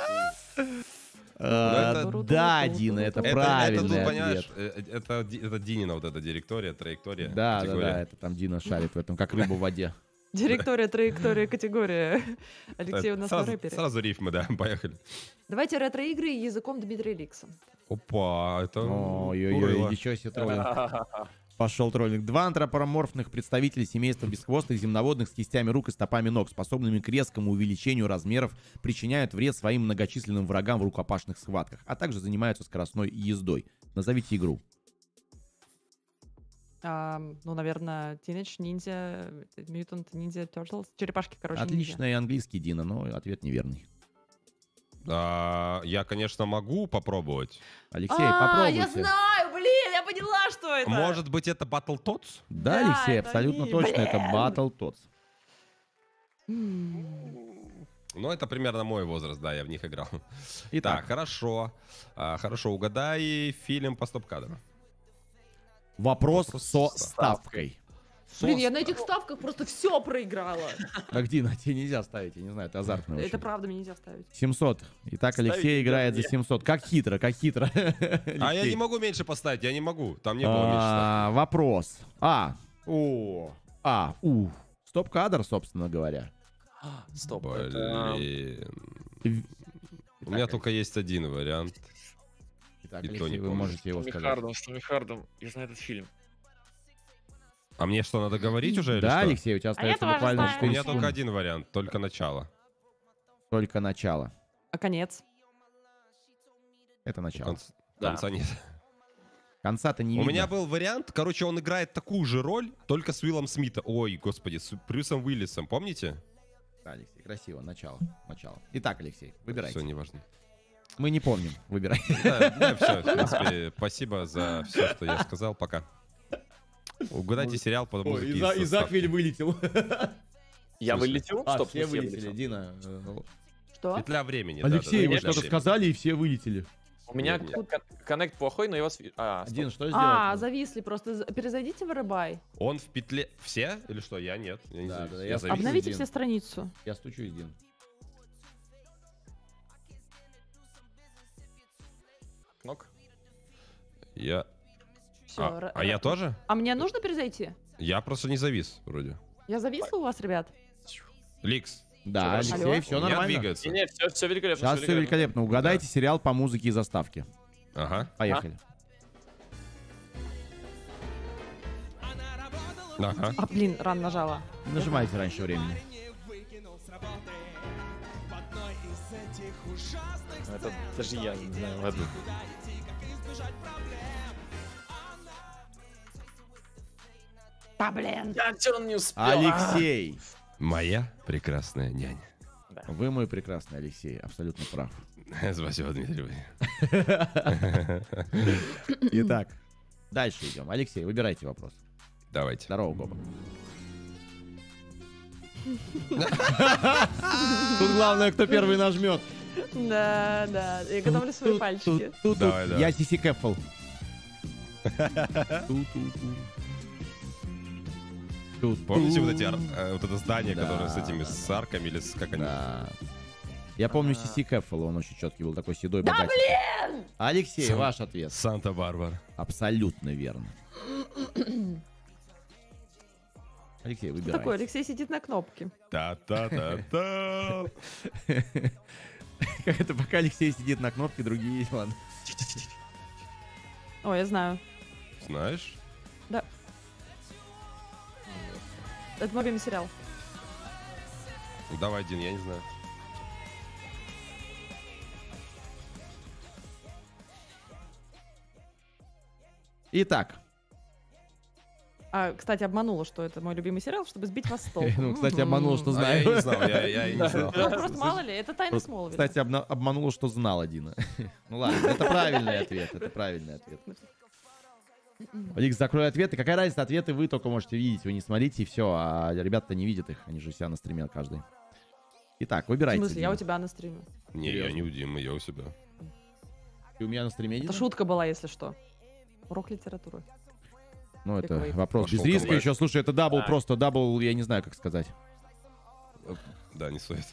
А, это- Да, Дина, это это, это, правильный тут, понимаешь, ответ. э, это, Ди- это Динина вот эта директория, траектория. Да, да, категория. да, это там Дина шарит в этом, как рыба в воде. Директория, траектория, категория. Алексей у Это нас сразу, на рэпере. сразу рифмы, да, поехали. Давайте ретро-игры языком Дмитрия Ликса. Опа, это... Ой-ой-ой, урыло. ничего себе троллинг. Пошел троллинг. Два антропоморфных представителя семейства бесхвостых земноводных с кистями рук и стопами ног, способными к резкому увеличению размеров, причиняют вред своим многочисленным врагам в рукопашных схватках, а также занимаются скоростной ездой. Назовите игру. А, ну, наверное, Teenage Ninja, Mutant Ninja Turtles. Черепашки, короче, ниндзя. Отличный английский, Дина, но ответ неверный. А, я, конечно, могу попробовать. Алексей, А, попробуйте. я знаю, блин, я поняла, что это. Может быть, это Battletoads? Да, Да, Алексей, это абсолютно они, точно, это блин. Battletoads. М. Ну, это примерно мой возраст, да, я в них играл. Так, Итак, хорошо. А, хорошо, угадай фильм по стоп-кадру. вопрос Вопрос со со ставкой. Блин, я на этих ставках просто все проиграла. Так, Дина, тебе нельзя ставить, я не знаю, это азартно очень. Это правда, мне нельзя ставить. семьсот. Итак, Ставить Алексей нельзя играет за мне. семьсот. Как хитро, как хитро. А я не могу меньше поставить, я не могу. Там не было меньше ставки. А, Вопрос. А. О. А. У. Стоп-кадр, собственно говоря. Стоп, это... Блин. У меня только есть один вариант. Итак, И то Алексей, не вы помню. можете его С Томми сказать. Хардом, с Томми Хардом. Я знаю этот фильм. А мне что, надо говорить уже или Да, что? Алексей, у тебя А я остается тоже буквально знаю. У четыре меня только секунды. один вариант, только начало. Только начало. А конец? Это начало. Конц- Да. Конца нет. Конца-то не У видно. меня был вариант, короче, он играет такую же роль, только с Уиллом Смитом. Ой, господи, с Брюсом Уиллисом, помните? Да, Алексей, красиво. Начало. Начало. Итак, Алексей, выбирайте. Все, неважно. Мы не помним. Выбирай. Да, все, в принципе, спасибо за все, что я сказал. Пока. Угадайте сериал по музыке. из Изак заставки. вылетел. Я В смысле? вылетел? А, Стоп, все в смысле я вылетели. вылетел? Дина. э, ну, Что? Петля времени. Алексей, да, вы да, что-то петля сказали, и все вылетели. У меня Нет, кон- коннект плохой, но я вас... ви- А, стоп. Дин, что А, сделать? зависли просто. З- Перезайдите в Рыбай. времени. Он в петле... Все? Или что? Я нет. Я не Да, знаю. да, Я я завис. Обновите Обновите Дин. все страницу. Я стучусь, Дин. Кнок. Я... Все. А, а я тоже? А мне нужно перезайти? Я просто не завис, вроде. Я зависла у вас, ребят? Ликс. Да, Всё Алексей, Алло? все у меня нормально. двигается. Не, все, все великолепно. Сейчас всё все великолепно. Угадайте сериал по музыке и заставке. Ага. Поехали. Ага. А, блин, рано нажала. Не нажимайте раньше времени. Это даже я не знаю, ладно. Да, блин. Я все равно не успел. Алексей. Моя прекрасная няня. Вы мой прекрасный Алексей, абсолютно прав. Спасибо, Дмитрий. Итак, дальше идем. Алексей, выбирайте вопрос. Давайте. Здорово, Гоба. Тут главное, кто первый нажмет. Да, да. Я готовлю свои пальчики. Давай, давай. Я Сиси Кэффл. Помните вот эти ар- э, вот это здание, Да, которое с этими да, с арками или с как они? Да. Я помню Сиси Кэффл, он очень четкий был, такой седой, Да, богатый. блин! Алексей, Сам- ваш ответ. Санта-Барбара. Абсолютно верно. Алексей, Что выбирай. такое? Алексей сидит на кнопке. Та-та-та-та. Как это, пока Алексей сидит на кнопке, другие, ладно. О, я знаю. Знаешь? Да. Это мой любимый сериал. Давай, Дин, я не знаю. Итак, А, кстати, обманула, что это мой любимый сериал, чтобы сбить вас с толку. ну, кстати, обманула, что А я знаю. и не знал, я, я и не знал. Ну, просто мало ли, это тайна Просто, Смолвиля. Кстати, обна- обманула, что знала Дина. Ну ладно, это правильный ответ, это правильный ответ. Алекс, закрой ответы. Какая разница, ответы вы только можете видеть, вы не смотрите, и все, а ребята-то не видят их, они же себя на стриме каждый. Итак, В выбирайте. смысле, я Дима. у тебя на стриме. Не, я Серьезно? не у Димы, я у себя. Ты у меня на стриме, Это Дина? шутка была, если что. Урок литературы. Ну, это Таковой. вопрос Пошел без риска комбайн. еще. Слушай, это дабл Да. просто, дабл, я не знаю, как сказать. Да, не стоит.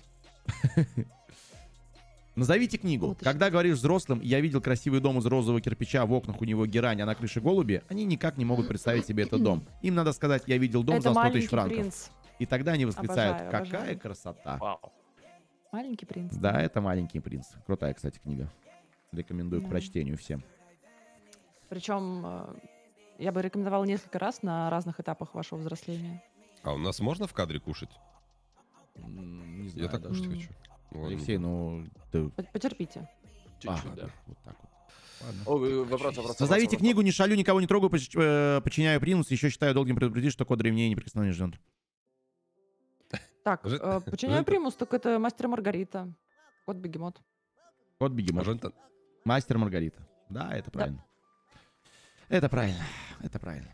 Назовите книгу. Вот еще. Когда говоришь взрослым, я видел красивый дом из розового кирпича, в окнах у него герань, а на крыше голуби, они никак не могут представить себе этот дом. Им надо сказать, я видел дом Это за сто тысяч маленький франков. принц. И тогда они восклицают, Обожаю, какая обожаю. красота. Вау. Маленький принц. Да, это «Маленький принц». Крутая, кстати, книга. Рекомендую к Да. прочтению всем. Причем э, я бы рекомендовала несколько раз на разных этапах вашего взросления. А у нас можно в кадре кушать? М, Не Я знаю так даже. кушать М. хочу. Ну, ладно. Алексей, ну... ты- По- Потерпите. А, Чуть-чуть, да. вот так вот. Ладно. О, э, вопрос, вопрос. Назовите вопрос, книгу «Не шалю, никого не трогаю, поч- э, подчиняю принцу, еще считаю долгим предупредить, что код древнее неприкосновенный ждет». Так, Жи- э, подчиняю Жи- примус, так это мастер и Маргарита. Кот Бегемот. Код бегемот. Жента- Мастер Маргарита. Да, это правильно. Это правильно. Это правильно.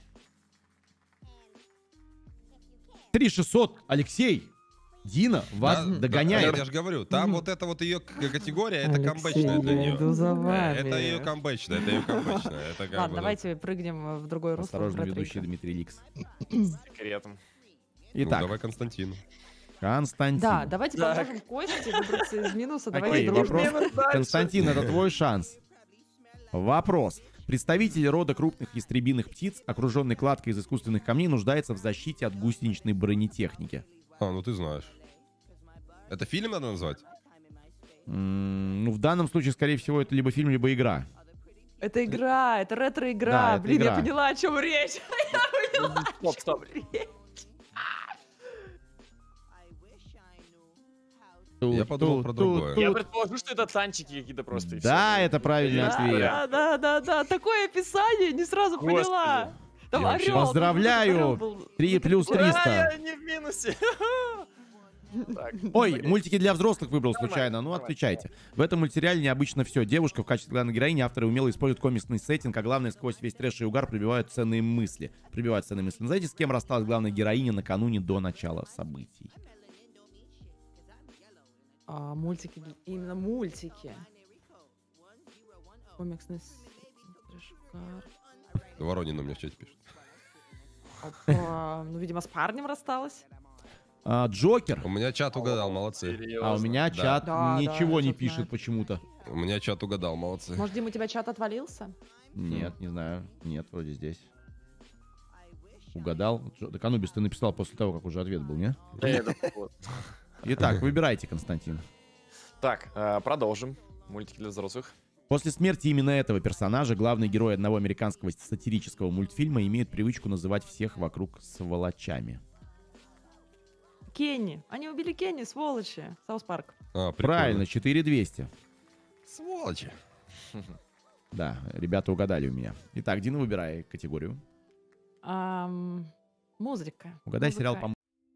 три шестьсот. Алексей. Дина вас Да, догоняет. да, я же говорю, там Мгм. вот эта вот ее категория, это Алексей, камбэчная для я нее. иду за Э, вами. Это ее камбэчная, это ее камбэчная. Это как Ладно, бы, ну, давайте прыгнем в другой русло. Осторожно, в ведущий ретро-игры. Дмитрий Ликс. секретом. ну, Итак, давай Константин. Константин. Да, давайте Так. поможем Косте выбраться из минуса. Окей, Давайте вопрос. дружно. Константин, это твой шанс. Вопрос. Представитель рода крупных ястребиных птиц, окруженный кладкой из искусственных камней, нуждается в защите от гусеничной бронетехники. А, ну ты знаешь. Это фильм надо назвать? М, Ну, в данном случае, скорее всего, это либо фильм, либо игра. Это игра, это ретро-игра. Да, это Блин, игра. я поняла, о чем речь. Я поняла, о Стоп, стоп. чем речь. Я подумал про другое. Я предположу, что это танчики какие-то просто. и Да, всё. это правильный Да, ответ. Да, да, да, да. Такое описание, не сразу Господи. поняла. Там Я вообще- орел. Поздравляю. там орел был. три плюс Ура, триста. я не в минусе. Так, Ой, окей. мультики для взрослых выбрал Нормально, случайно. Ну, нормально. отвечайте. В этом мультсериале необычно все. Девушка в качестве главной героини, авторы умело используют комиксный сеттинг, а главное, сквозь весь трэш и угар прибивают ценные мысли. Прибивают ценные мысли. Знаете, с кем рассталась главная героиня накануне до начала событий? А, мультики, для- именно мультики. Комиксный с- трэш-угар. Воронин у меня в чате пишет. Опа, ну, видимо, с парнем рассталась. А, Джокер. У меня чат угадал, молодцы. Серьезно? А у меня Да. чат Да, да, ничего я не что-то пишет знаю. почему-то. У меня чат угадал, молодцы. Может, Дима, у тебя чат отвалился? Нет, не знаю. Нет, вроде здесь. Угадал. Джо- Так, Анубис, ты написал после того, как уже ответ был, не? Да, это вот. Итак, выбирайте, Константин. Так, э, продолжим. Мультики для взрослых. После смерти именно этого персонажа главный герой одного американского сатирического мультфильма имеет привычку называть всех вокруг сволочами. Кенни. Они убили Кенни, сволочи. Саус Парк. А, прикольно. Правильно, четыре двести. Сволочи. Да, ребята угадали у меня. Итак, Дина, выбирай категорию. Ам, музыка. Угадай сериал Музыка. по...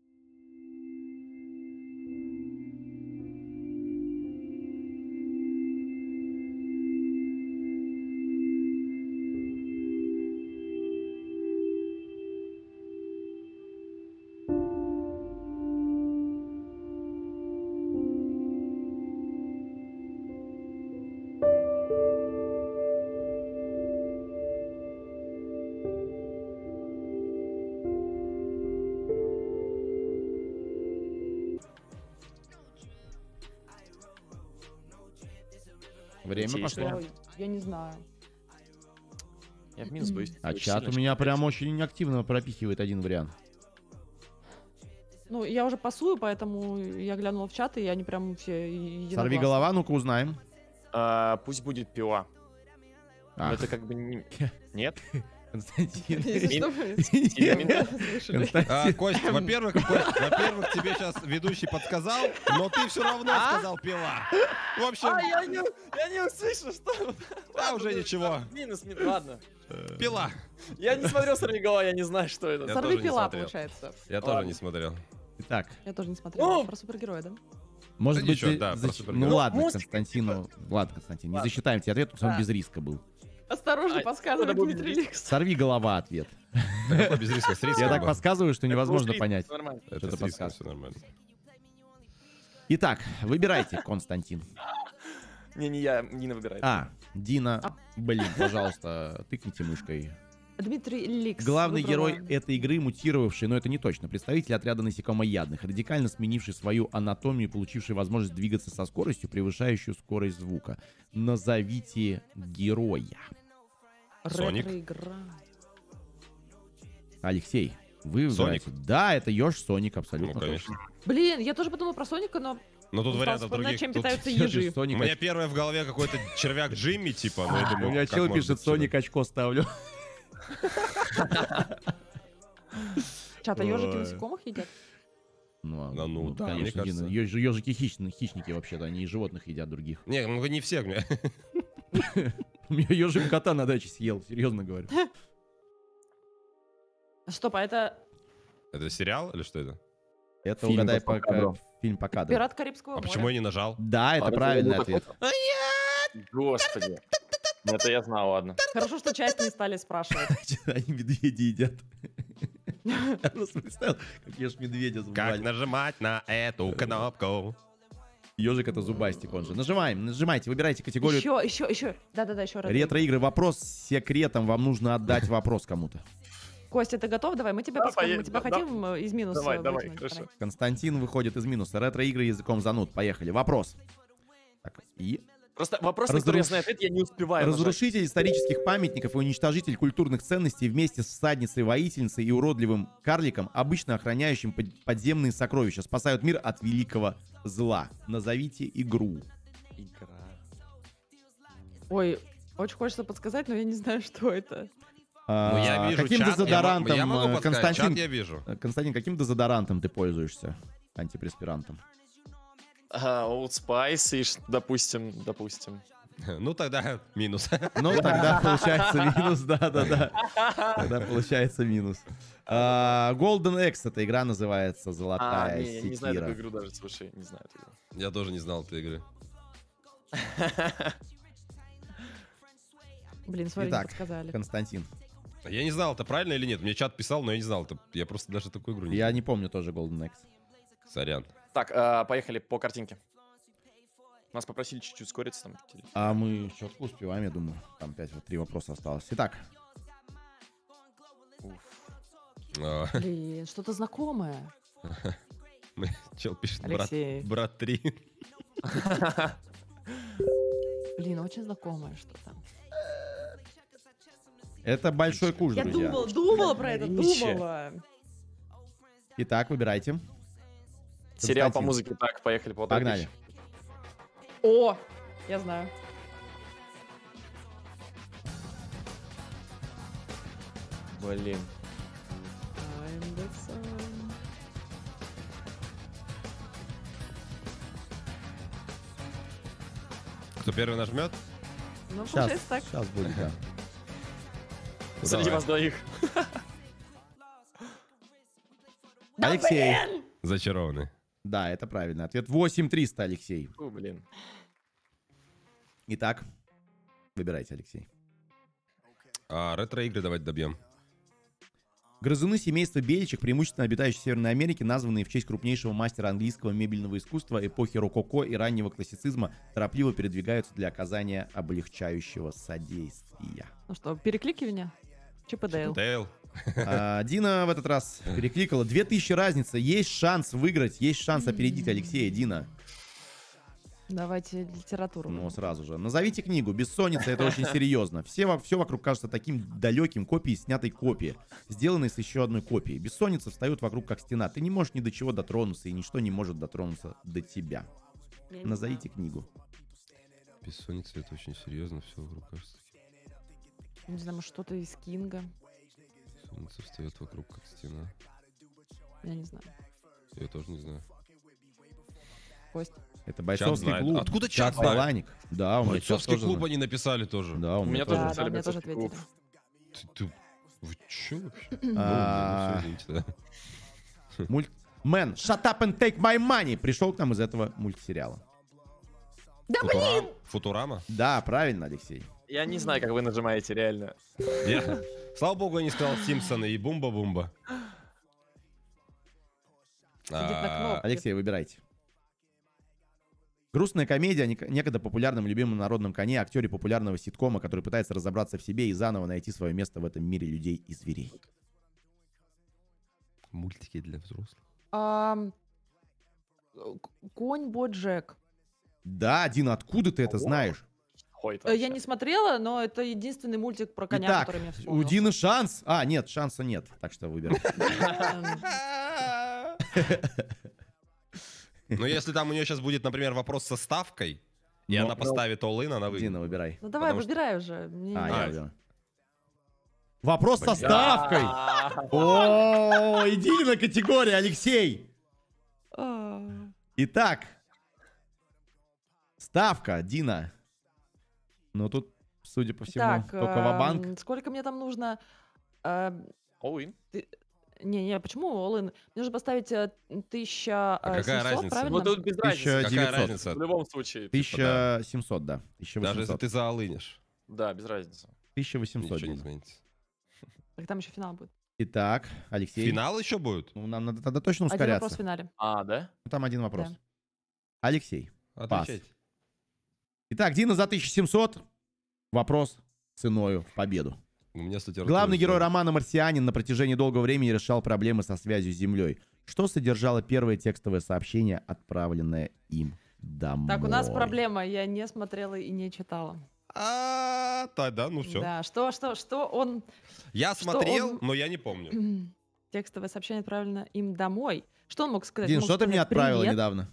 Время Интересно. пошло. Я, я не знаю. Я в минус боюсь. А очень чат у сильно меня читать. прям очень активно пропихивает один вариант. Ну, я уже пасую, поэтому я глянула в чат, и они прям все единогласны. Сорви голова, ну-ка узнаем. А, пусть будет пила. Но Ах, это как бы не... Нет? Константин. Если что, вы Нет. слышали. А, Константин. Кость, во-первых, Кость, во-первых, тебе сейчас ведущий подсказал, но ты все равно А? сказал пила. В общем, А, я не, я не услышал, что... да, уже ничего. Минус, минус, ладно. Пила. Я не смотрел «Сорви голова», я не знаю, что это. Я Сорви тоже не пила, смотрел. получается. Я Ладно. тоже не смотрел. Итак, Я тоже не смотрела. Ну! Про супергероя, да? может Да быть, ничего, за- да, за- про супергероев. ну ладно, Музыка, Константину, ладно, Константин, не Ладно. засчитаем тебе ответ, потому что он Да. без риска был. Осторожно, А, подсказывает надо было Дмитрий видеть. Ликс. Сорви голова ответ. Да какой без риска? С риском Я так был. подсказываю, что невозможно Это понять. Нормально. Это что-то с риском подсказывает. все нормально. Итак, выбирайте, Константин. Не, не я, Нина выбирает. А, Дина, блин, пожалуйста, тыкните мышкой. Дмитрий Ликс. Главный выбрала. герой этой игры, мутировавший, но это не точно, представитель отряда насекомоядных, радикально сменивший свою анатомию и получивший возможность двигаться со скоростью, превышающую скорость звука. Назовите героя. Соник. Ретро-игра. Алексей, вы Соник. выбираете. Да, это Ёж Соник, абсолютно Ну, конечно. точно. Блин, я тоже подумала про Соника, но Но тут стала вариантов вспоминать, других. чем Тут- питаются Ёж ежи. У Соник. меня первое в голове какой-то червяк Джимми, типа, но я думаю, У меня как чел может пишет, быть Соник очко ставлю. Чата, ежики Ой. насекомых едят? Ну, Да ну, да, мне конечно, кажется. Дина. Ё- Ежики хищные, хищники вообще-то, они и животных едят других. Не, ну не все. мне. У меня ежик кота на даче съел, серьезно говорю. Стоп, а это Это сериал или что это? Это Фильм угадай по по кадру. фильм по кадру. пират Карибского А моря? почему я не нажал? Да, это А, правильный ну, ответ. Господи. Ну, это я знал, ладно. Хорошо, что часть не стали спрашивать. Они медведи едят. Я просто представил, как ешь медведя Как зубами. нажимать на эту кнопку? Ежик это зубастик, он же. Нажимаем, нажимайте, выбирайте категорию. Еще, еще, еще. Да-да-да, еще раз. Ретро-игры. Вопрос с секретом. Вам нужно отдать вопрос кому-то. Костя, ты готов? Давай, мы тебе Да, подскажем. Мы поедем, тебя да, хотим э, из минуса Давай, давай, вытянуть. хорошо. Давай. Константин выходит из минуса. Ретро-игры языком зануд. Поехали. Вопрос. Так, и Просто вопрос, на который я Разруш- знаю ответ, я не успеваю нажать. разрушитель исторических памятников и уничтожитель культурных ценностей вместе с всадницей-воительницей и уродливым карликом, обычно охраняющим под- подземные сокровища, спасают мир от великого зла. Назовите игру. Игра. Ой, очень хочется подсказать, но я не знаю, что это. Ну, я А, вижу каким чат, я мо- дезодорантом, я могу э, подсказать, Константин, чат я вижу. э, Константин, каким дезодорантом ты пользуешься? Антипреспирантом. Ага, Old Spice и, ш- допустим, допустим. Ну, тогда минус. Ну, тогда получается минус, да-да-да. Тогда получается минус. А, Golden X эта игра называется, А, золотая не, я не знаю такую секира. игру даже, слушай, не знаю эту игру. Я тоже не знал этой игры. Блин, смотри, не Итак, подсказали. Константин. Я не знал, это правильно или нет. Мне чат писал, но я не знал. Это... Я просто даже такую игру не Я не помню тоже Golden X. Сорян. Так, э, поехали по картинке. Нас попросили чуть-чуть ускориться там. А мы четко успеваем, я думаю. Там пять, вот три вопроса осталось. Итак, А, Блин, что-то знакомое. мы- Чел пишет, брат, Алексей. брат три. Блин, очень знакомое что-то. это большой куш, Я друзья. думала, думала про это, Нище. думала. Итак, выбирайте. Сериал по Константин. музыке. Так, поехали по Погнали. О, я знаю. Блин. I'm the sun. Кто первый нажмет? Ну, Сейчас, получается так. сейчас будет, да. Среди Давай. вас двоих. Алексей. Зачарованный. Да, это правильный ответ. восемь триста, Алексей. Фу, блин. Итак, выбирайте, Алексей. А, ретро-игры давайте добьем. Грызуны семейства беличек, преимущественно обитающие в Северной Америке, названные в честь крупнейшего мастера английского мебельного искусства эпохи рококо и раннего классицизма, торопливо передвигаются для оказания облегчающего содействия. Ну что, перекликивание? Чип и Дейл. Дейл. А, Дина в этот раз перекликала. Две тысячи разница. Есть шанс выиграть, есть шанс опередить Алексея. Дина. Давайте литературу. Ну, сразу же. Назовите книгу. «Бессонница» — это очень серьезно. Все, во- все вокруг кажется таким далеким, копией снятой копии, сделанной с еще одной копией. Бессонница встает вокруг как стена. Ты не можешь ни до чего дотронуться, и ничто не может дотронуться до тебя. Я не Назовите книгу. Бессонница, это очень серьезно, все вокруг кажется. знаю. Не знаю, может, что-то из Кинга. Бессонница встает вокруг как стена. Я не знаю. Я тоже не знаю. Кость. Это бойцовский знает. клуб. Откуда чат знает? Баланик. Да, у меня чат Бойцовский тоже клуб знает. они написали тоже. Да, у У меня меня тоже. тоже Да, написали да, мне тоже бойцовский клуб. ответили. Ты, ты- вы чё вообще? А, Ну, ну, всё, извините, да. Мульт... Мэн, shut up and take my money пришел к нам из этого мультсериала. Футура- Футурама? Да, правильно, Алексей. Я не знаю, как вы нажимаете, реально. Я- Слава богу, я не сказал Симпсоны и Бумба-Бумба. Сидит на А, кнопке. Алексей, выбирайте. Грустная комедия о нек- некогда популярном и любимом народном коне, актере популярного ситкома, который пытается разобраться в себе и заново найти свое место в этом мире людей и зверей. Мультики для взрослых. Ам, к- Конь Боджек. Да, Дина, откуда ты это знаешь? Ходит Э, Я вообще. не смотрела, но это единственный мультик про коня, Итак, который мне у вспомнился. Дины шанс. А, нет, шанса нет. Так что выбирай. Ну, если там у нее сейчас будет, например, вопрос со ставкой, и Ну, она поставит all-in, она выиграет. Дина, выбирай. Ну давай, Потому что- выбирай уже. Мне А, не я нравится. выбираю. Вопрос со Блин. ставкой. О, иди на категорию, Алексей. А, Итак, ставка, Дина. Ну тут, судя по всему, Так, только ва-банк. эм, сколько мне там нужно? Эм, Оуин. Не-не, почему all-in? Мне нужно поставить э, тысяча А какая семьсот, разница? правильно? Ну тут без тысяча разницы. Какая девятьсот. разница? В любом случае. тысяча семьсот, да. тысяча Даже если восемьсот. ты заолынешь, Да, без разницы. тысяча восемьсот. ничего не Дина. изменится. Так там еще финал будет. Итак, Алексей. Финал еще будет? Ну, нам надо тогда точно Один вопрос в ускоряться. финале. А, да? Ну, там один вопрос. Да. Алексей. Отвечайте. Итак, Дина за тысяча семьсот. Вопрос ценою в победу. У меня с литературой Главный герой сложно. романа «Марсианин» на протяжении долгого времени решал проблемы со связью с Землей. Что содержало первое текстовое сообщение, отправленное им домой? Так, у нас проблема. Я не смотрела и не читала. А, тогда, ну все. Да, что, что, что он... Я Что смотрел, он- но я не помню. Текстовое сообщение отправлено им домой. Что он мог сказать? Дин, Он мог что ты мне сказать отправила «Привет». недавно?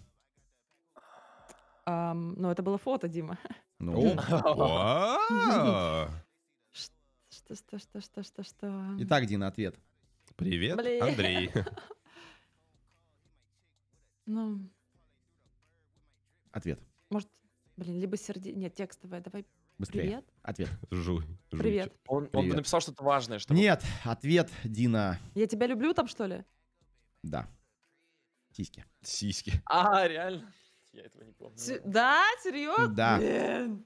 Ам, ну, это было фото, Дима. Ну. О, Что, что, что, что, что, что? Итак, Дина, ответ. Привет, Блин. Андрей. Ну, Ответ. может, Блин, либо сердечко... Нет, текстовое. Давай Быстрее. привет. Ответ. Жуй. Привет. Он, он Привет. бы написал что-то важное, чтобы... Нет, ответ, Дина. Я тебя люблю там, что ли? Да. Сиськи. Сиськи. А, реально? Я этого не помню. Се- Да? Серьезно? Да. Блин.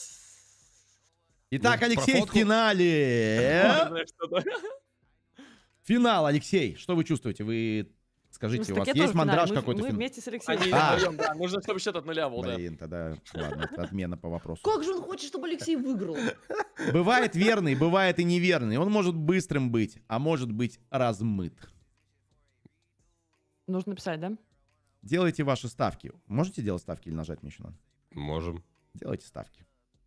Итак, Ну, Алексей про в фотку. финале. Важное что-то. Финал, Алексей. Что вы чувствуете? Вы скажите, Ну, у вас так я есть тоже в финале. мандраж Мы- какой-то? Мы фин- вместе с Алексеем. Они А. вдвоем, да. Нужно, чтобы счет от нуля был, да. Блин, тогда ладно, это отмена по вопросу. Как же он хочет, чтобы Алексей выиграл? Бывает верный, бывает и неверный. Он может быстрым быть, а может быть размыт. Нужно написать, да? Делайте ваши ставки. Можете делать ставки или нажать мне еще надо? Можем. Делайте ставки.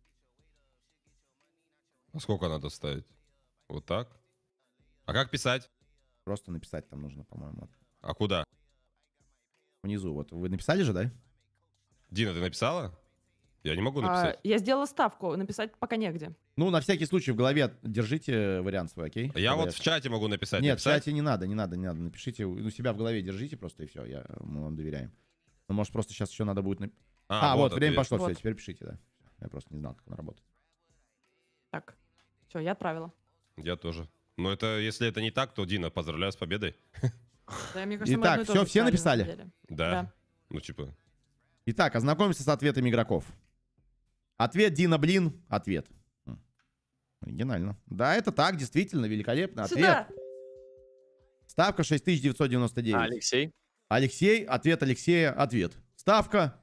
А сколько надо ставить? Вот так? А как писать? Просто написать там нужно, по-моему. А куда? Внизу. Вот вы написали же, да? Дина, ты написала? Я не могу А, написать. я сделала ставку. Написать пока негде. Ну, на всякий случай в голове держите вариант свой, окей? Я Чтобы вот в чате могу написать. Нет, в написать? чате не надо, не надо, не надо. Напишите, у себя в голове держите просто и все. Я, мы вам доверяем. Ну, может, просто сейчас еще надо будет... нап- А, вот, время ответ. пошло, Вот. все, теперь пишите, да. Я просто не знал, как он работает. Так. Все, я отправила. Я тоже. Но это, если это не так, то, Дина, поздравляю с победой. Да, мне кажется, мы Итак, одно и то всё, же все написали, на написали? самом деле. Да. Да. Ну, типа... Итак, ознакомимся с ответами игроков. Ответ Дина, блин, ответ. М, Оригинально. Да, это так, действительно, великолепно. Ответ. Сюда! Ставка шесть тысяч девятьсот девяносто А, девять. Алексей? Алексей, ответ Алексея, ответ. Ставка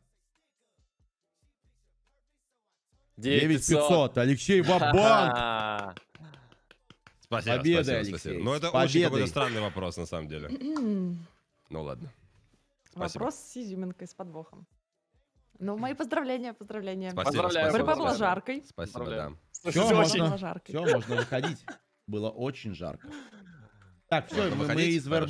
девять тысяч пятьсот. Алексей, ва-банк. Ха-ха. Спасибо, Победа, спасибо, Алексей, спасибо. Ну, это с очень победой. какой-то странный вопрос, на самом деле. Ну, ладно. Спасибо. Вопрос с изюминкой, с подвохом. Ну, мои поздравления, поздравления. Спасибо, Поздравляю, спасибо, Борьба была спасибо. жаркой. Спасибо, Поздравляю. да. Слушай, Всё, всё можно. очень- Была жаркой. Все, можно выходить. Было очень жарко. Так, все, Можно мы, мы выходить? из ВРБ